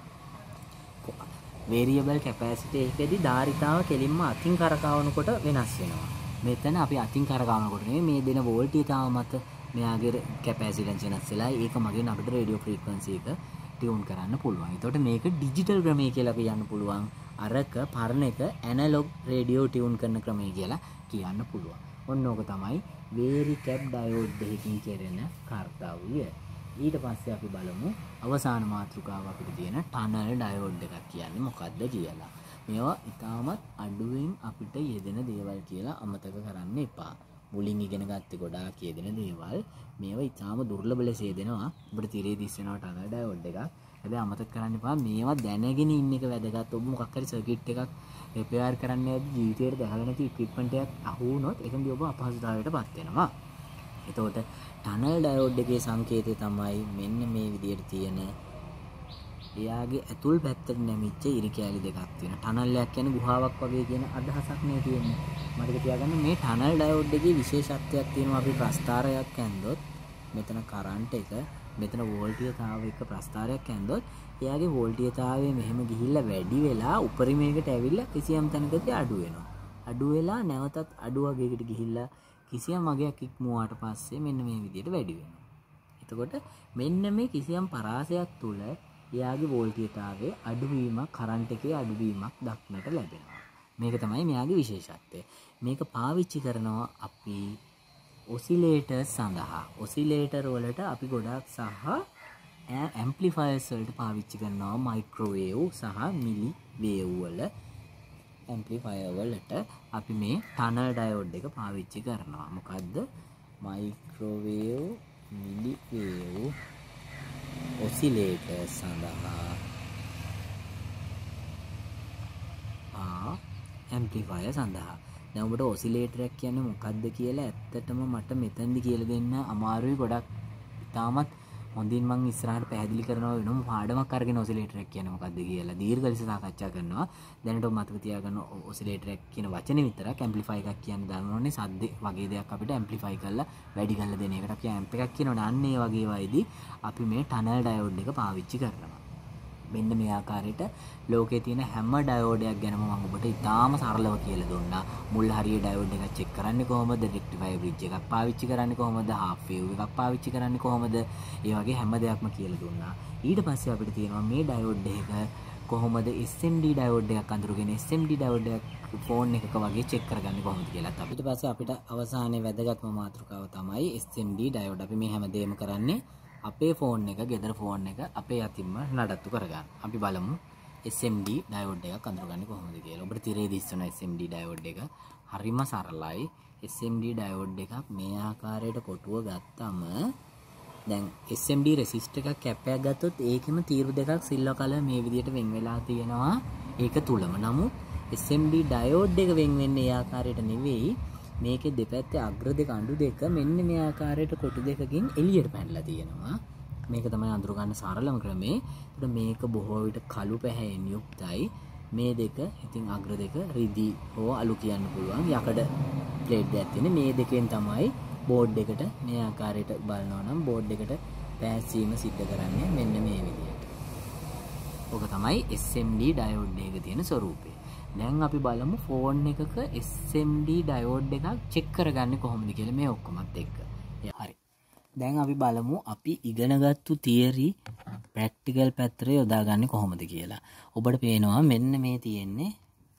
S1: වේරියබල් කැපැසිටි එකේදී ධාරිතාව කෙලින්ම අතින් කරකවනකොට වෙනස් වෙනවා. මෙතන අපි අතින් කරකවනකොට මේ දෙන වෝල්ටේජතාව මත මෙයාගේ කැපැසිටන්ස් වෙනස් වෙලා ඒක මගින් අපිට රේඩියෝ ෆ්‍රීකවන්සි එක ටියුන් කරන්න පුළුවන්. එතකොට මේක ඩිජිටල් ක්‍රමය කියලා කියන්න පුළුවන්. අරක පරණ එක ඇනලොග් රේඩියෝ ටියුන් කරන ක්‍රමය කියලා කියන්න පුළුවන්. ඔන්න ඕක තමයි වේරි කැප් ඩයෝඩ් එකකින් කෙරෙන කාර්යය. ඊට පස්සේ අපි බලමු අවසාන මාතෘකාව අපිට තියෙන ටනල් ඩයෝඩ් එකක් කියන්නේ මොකක්ද කියලා. මේවා ඉතාමත් අඩුවෙන් අපිට යෙදෙන දේවල් කියලා අමතක කරන්න එපා. මුලින් ඉගෙන ගත්තේ ගොඩාක් යෙදෙන දේවල්. මේවා ඉතාම දුර්ලභ ලෙස යෙදෙනවා. අපිට තිරේ දිස් වෙනවා ටනල් ඩයෝඩ් එකක්. හැබැයි අමතක කරන්න එපා මේවා දැනගෙන ඉන්න එක වැදගත්. ඔබ මොකක් හරි සර්කිට් එකක් රිපෙයාර් කරන්න යද්දී ජීවිතේට දැකලා නැති ඉක්විප්මන්ට් එකක් අහු වුණොත් ඒකෙන්දී ඔබ අපහසුතාවයකටපත් වෙනවා. එතකොට ටනල් ඩයෝඩ් එකේ සංකේතය තමයි මෙන්න මේ විදිහට තියෙන එයාගේ ඇතුල් පැත්තට නැමිච්ච ඉරි කෑලි දෙකක් තියෙනවා. ටනල් එකක් කියන්නේ ගුහාවක් වගේ කියන අදහසක් නේ තියෙන්නේ. මතක තියාගන්න මේ ටනල් ඩයෝඩ් එකේ විශේෂත්වයක් තියෙනවා. අපි ප්‍රස්ථාරයක් ඇන්දොත් මෙතන කරන්ට් එක මෙතන වෝල්ටේජතාවය එක ප්‍රස්ථාරයක් ඇන්දොත් එයාගේ වෝල්ටේජතාවය මෙහෙම ගිහිල්ලා වැඩි වෙලා උපරිමයකට ඇවිල්ලා කිසියම් තැනකදී අඩු වෙනවා. අඩු වෙලා නැවතත් අඩු වගේකට ගිහිල්ලා කිසියම් වගයක් ඉක්මුවාට පස්සේ මෙන්න මේ විදිහට වැඩි වෙනවා. එතකොට මෙන්න මේ කිසියම් පරාසයක් තුල එයාගේ වෝල්ටේජතාවයේ අඩුවීමක් කරන්ට් එකේ අඩුවීමක් දක්නට ලැබෙනවා. මේක තමයි මෙයාගේ විශේෂත්වය. මේක පාවිච්චි කරනවා අපි ඔසිලේටර් සඳහා. ඔසිලේටර් වලට අපි ගොඩාක් සහ ඇම්ප්ලිෆයර්ස් වලට පාවිච්චි කරනවා මයික්‍රෝවේව් සහ මිලි වේව් වල ඇම්ප්ලිෆයර් වලට අපි මේ ටනල් ඩයෝඩ් එක පාවිච්චි කරනවා. මොකද්ද? මයික්‍රෝවේව් මිලි වේව් ඔසිලේටර් සඳහා ඇම්ප්ලිෆයර් සඳහා. දැන් ඔබට ඔසිලේටර් එක කියන්නේ මොකද්ද කියලා ඇත්තටම මට මෙතෙන්දි කියලා දෙන්න අමාරුයි. ගොඩක් ඉතාමත් හොඳින් මම ඉස්සරහට පැහැදිලි කරනවා වෙනම පාඩමක් අරගෙන ඔසිලේටර් එක කියන්නේ මොකද්ද කියලා දීර්ඝ ලෙස සාකච්ඡා කරනවා. දැනට මතක තියාගන්න ඔසිලේටර් එක කියන වචනේ විතරක් ඇම්ප්ලිෆයි එකක් කියන්නේ දන්නවනේ සද්ද වගේ දෙයක් අපිට ඇම්ප්ලිෆයි කරලා වැඩි කරලා දෙන එකට අපි ඇම්ප් එකක් කියනවනේ. අන්න ඒ වගේ වයිදී අපි මේ ටනල් ඩයෝඩ් එක පාවිච්චි කරනවා. මෙන්න මේ ආකාරයට ලෝකයේ තියෙන හැම ඩයෝඩයක් ගැනම මම ඔබට ඉතාම සරලව කියලා දුන්නා. මුල් හරිය ඩයෝඩ් එකක් චෙක් කරන්නේ කොහොමද? රෙක්ටිෆයර් බ්‍රිජ් එකක් පාවිච්චි කරන්නේ කොහොමද? හාෆ් වේව් එකක් පාවිච්චි කරන්නේ කොහොමද? ඒ වගේ හැම දෙයක්ම කියලා දුන්නා. ඊට පස්සේ අපිට තියෙනවා මේ ඩයෝඩ් එක කොහොමද SMD ඩයෝඩ් එකක් අඳුරගෙන SMD ඩයෝඩ් එකක් ෆෝන් එකක වගේ චෙක් කරගන්නේ කොහොමද කියලා. ඊට පස්සේ අපිට අවසානයේ වැදගත්ම මාතෘකාව තමයි SMD ඩයෝඩ්. අපි මේ හැමදේම කරන්නේ අපේ ෆෝන් එක, ගෙදර ෆෝන් එක අපේ අතින්ම නඩත්තු කරගන්න. අපි බලමු SMD ඩයෝඩ් එකක් අඳුරගන්නේ කොහොමද කියලා. ඔබට තිරේ දිස් වෙන SMD ඩයෝඩ් එක හරිම සරලයි. SMD ඩයෝඩ් එකක් මේ ආකාරයට කොටුව ගත්තම දැන් SMD රෙසිස්ටර් එකක් කැපයක් ගත්තොත් ඒකෙම තීරු දෙකක් සිල්වර් කලර් මේ විදිහට වෙන් වෙලා තියෙනවා ඒක තුලම. නමුත් SMD ඩයෝඩ් එක වෙන් වෙන්නේ ඒ ආකාරයට නෙවෙයි. මේකේ දෙපැත්තේ අග්‍ර දෙක අඬු දෙක මෙන්න මේ ආකාරයට කොටු දෙකකින් එළියට පැනලා තියෙනවා. මේක තමයි අඳුර ගන්න සරලම ක්‍රමේ. ඒකට මේක බොහෝ විට කළු පැහැයෙන් යුක්තයි. මේ දෙක ඉතින් අග්‍ර දෙක රිදි හෝ අලු කියන්න පුළුවන්. යකඩ ප්ලේට් දෙකක් තියෙන මේ දෙකෙන් තමයි බෝඩ් එකට මේ ආකාරයට බලනවා නම් බෝඩ් එකට පැහැසීම සිද්ධ කරන්නේ මෙන්න මේ විදිහට. ඔක තමයි SMD ඩයෝඩ් එකක තියෙන ස්වරූපය. දැන් අපි බලමු ෆෝන් එකක SMD ඩයෝඩ් එකක් චෙක් කරගන්නේ කොහොමද කියලා මේ ඔක්කොමත් එක්ක. හරි. දැන් අපි බලමු අපි ඉගෙනගත්තු තියරි ප්‍රැක්ටිකල් පැත්තට යොදාගන්නේ කොහොමද කියලා. ඔබට පේනවා මෙන්න මේ තියෙන්නේ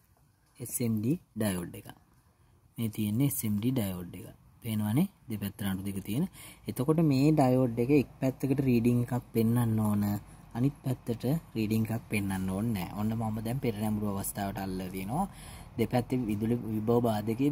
S1: SMD ඩයෝඩ් එක. මේ තියෙන්නේ SMD ඩයෝඩ් එක. පේනවනේ දෙපැත්තට අඬු දෙක තියෙන. එතකොට මේ ඩයෝඩ් එක එක් පැත්තකට රීඩින් එකක් පෙන්වන්න ඕන. අනිත් පැත්තට රීඩින් එකක් පෙන්වන්න ඕනේ නැහැ. ඔන්න මම දැන් පෙර නැඹුරු අවස්ථාවට අල්ලලා දිනවා. දෙපැත්තේ විදුලි විභව බාධකයේ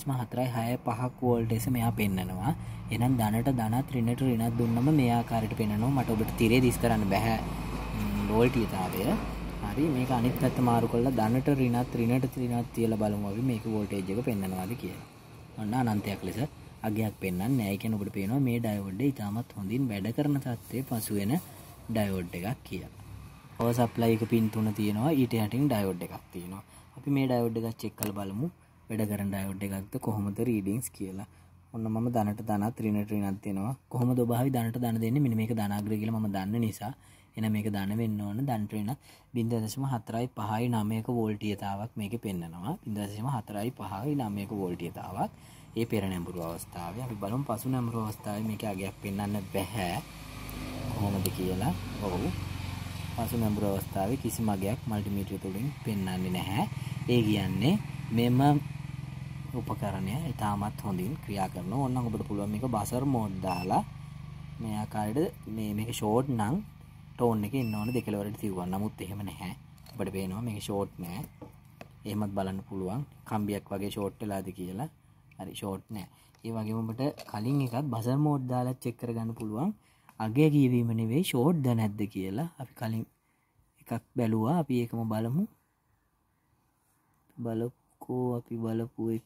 S1: 0.465 වෝල්ටේජ් මෙයා පෙන්නනවා. එහෙනම් ධනට ධනත් ඍණට ඍණත් දුන්නම මේ ආකාරයට පෙන්නනවා. මට ඔබට තිරේ දිස් කරන්න බෑ වෝල්ටේජතාවය. හරි මේක අනිත් පැත්ත මාරු කරලා ධනට ඍණත් ඍණට ඍණත් තියලා බලමු අපි මේක වෝල්ටේජ් එක පෙන්නනවාද කියලා. ඔන්න අනන්තයක් ලෙස අගයක් පෙන්වන්නේ නැහැ. ඒ කියන්නේ ඔබට පේනවා මේ ඩයෝඩ් එක ඉතාමත් හොඳින් වැඩ කරන තත්ත්වයේ පසු වෙන ඩයෝඩ් එකක් කියලා. පවර් සප්ලයි එක පින් 3 තියෙනවා. ඊට යටින් ඩයෝඩ් එකක් තියෙනවා. අපි මේ ඩයෝඩ් එකක් චෙක් කරලා බලමු වැඩ කරන ඩයෝඩ් එකක්ද කොහොමද රීඩින්ග්ස් කියලා. ඔන්න මම ධනට ධනත් ඍණට ඍණක් දෙනවා. කොහොමද ඔබ ආවි ධනට ධන දෙන්නේ? මෙන්න මේක ධනාග්‍රය කියලා මම දන්න නිසා. එහෙනම් මේක ධන වෙන්න ඕන. ධනට ඍණ 0.459ක වෝල්ටීයතාවක් මේකේ පෙන්නනවා. 0.459ක වෝල්ටීයතාවක්. ඒ පෙර නැඹුරු අවස්ථාවේ අපි බලමු පසු නැඹුරු අවස්ථාවේ මේකේ අගයක් පෙන්වන්න බෑ. කොහොමද කියලා. ඔව්. පසු නැඹුරු අවස්ථාවේ කිසිම අගයක් මල්ටිමීටරය තුලින් පෙන්වන්නේ නැහැ. ඒ කියන්නේ මෙම උපකරණය ඉතාමත් හොඳින් ක්‍රියා කරනවා. ඕනනම් ඔබට පුළුවන් මේක බසර් මෝඩ් දාලා මේ ආකාරයට මේක ෂෝට් නම් ටෝන් එකේ ඉන්න ඕන දෙකලවරට තියුවා. නමුත් එහෙම නැහැ. ඔබට පේනවා මේක ෂෝට් නෑ. එහෙමත් බලන්න පුළුවන්. කම්බියක් වගේ ෂෝට් වෙලාද කියලා. හරි ෂෝට් නෑ. ඒ වගේම ඔබට කලින් එකත් බසර් මෝඩ් දාලා චෙක් කරගන්න පුළුවන්. අගය කියවීම නෙවෙයි ෂෝට්ද නැද්ද කියලා. අපි කලින් එකක් බැලුවා. අපි ඒකම බලමු. අපි බලපු එක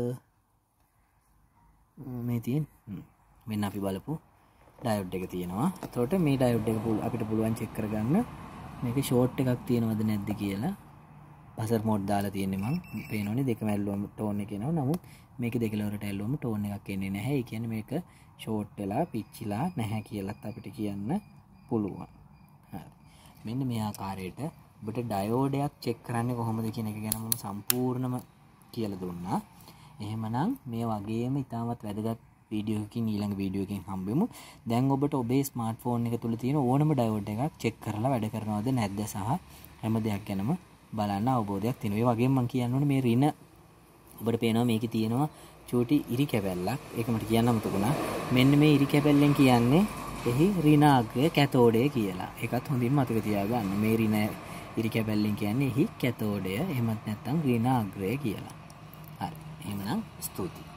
S1: මේ තියෙන මෙන්න අපි බලපු ඩයෝඩ් එක තියෙනවා. එතකොට මේ ඩයෝඩ් එක අපිට පුළුවන් චෙක් කරගන්න මේක ෂෝට් එකක් තියෙනවද නැද්ද කියලා. බසර් මෝඩ් දාලා තියෙන්නේ මං පේනෝනේ දෙකම ඇල්ලුවම ටෝන් එක එනවා. නමුත් මේකේ දෙකලවරට ඇල්ලුවම ටෝන් එකක් එන්නේ නැහැ. ඒ කියන්නේ මේක ෂෝට් වෙලා පිච්චිලා නැහැ කියලාත් අපිට කියන්න පුළුවන්. හරි. මෙන්න මේ ආකාරයට ඔබට ඩයෝඩයක් චෙක් කරන්නේ කොහොමද කියන එක ගැන මම සම්පූර්ණම කියලා දුන්නා. එහෙමනම් මේ වගේම ඉතාමත් වැදගත් වීඩියෝ එකකින් ඊළඟ වීඩියෝ එකකින් හම්බෙමු. දැන් ඔබට ඔබේ ස්මාර්ට්ෆෝන් එක තුල තියෙන ඕනම ඩයෝඩ් එකක් චෙක් කරලා වැඩ කරනවද නැද්ද සහ හැම දෙයක් ගැනම බලන්න අවබෝධයක් තියෙනවා. ඒ වගේම මම කියන්න ඕනේ මේ රින ඔබට පේනවා මේකේ තියෙනවා චූටි ඉරි කැබැල්ලක්. ඒක මට කියන්න අමතක වුණා. මෙන්න මේ ඉරි කැබැල්ලෙන් කියන්නේ එහි ඍණාග්‍රය කැතෝඩය කියලා. ඒකත් හොඳින් මතක තියාගන්න. මේ ඍණ ඉරි කැබැල්ලෙන් කියන්නේ එහි කැතෝඩය. එහෙමත් නැත්නම් ඍණාග්‍රය කියලා. හරි. එහෙමනම් ස්තුතියි.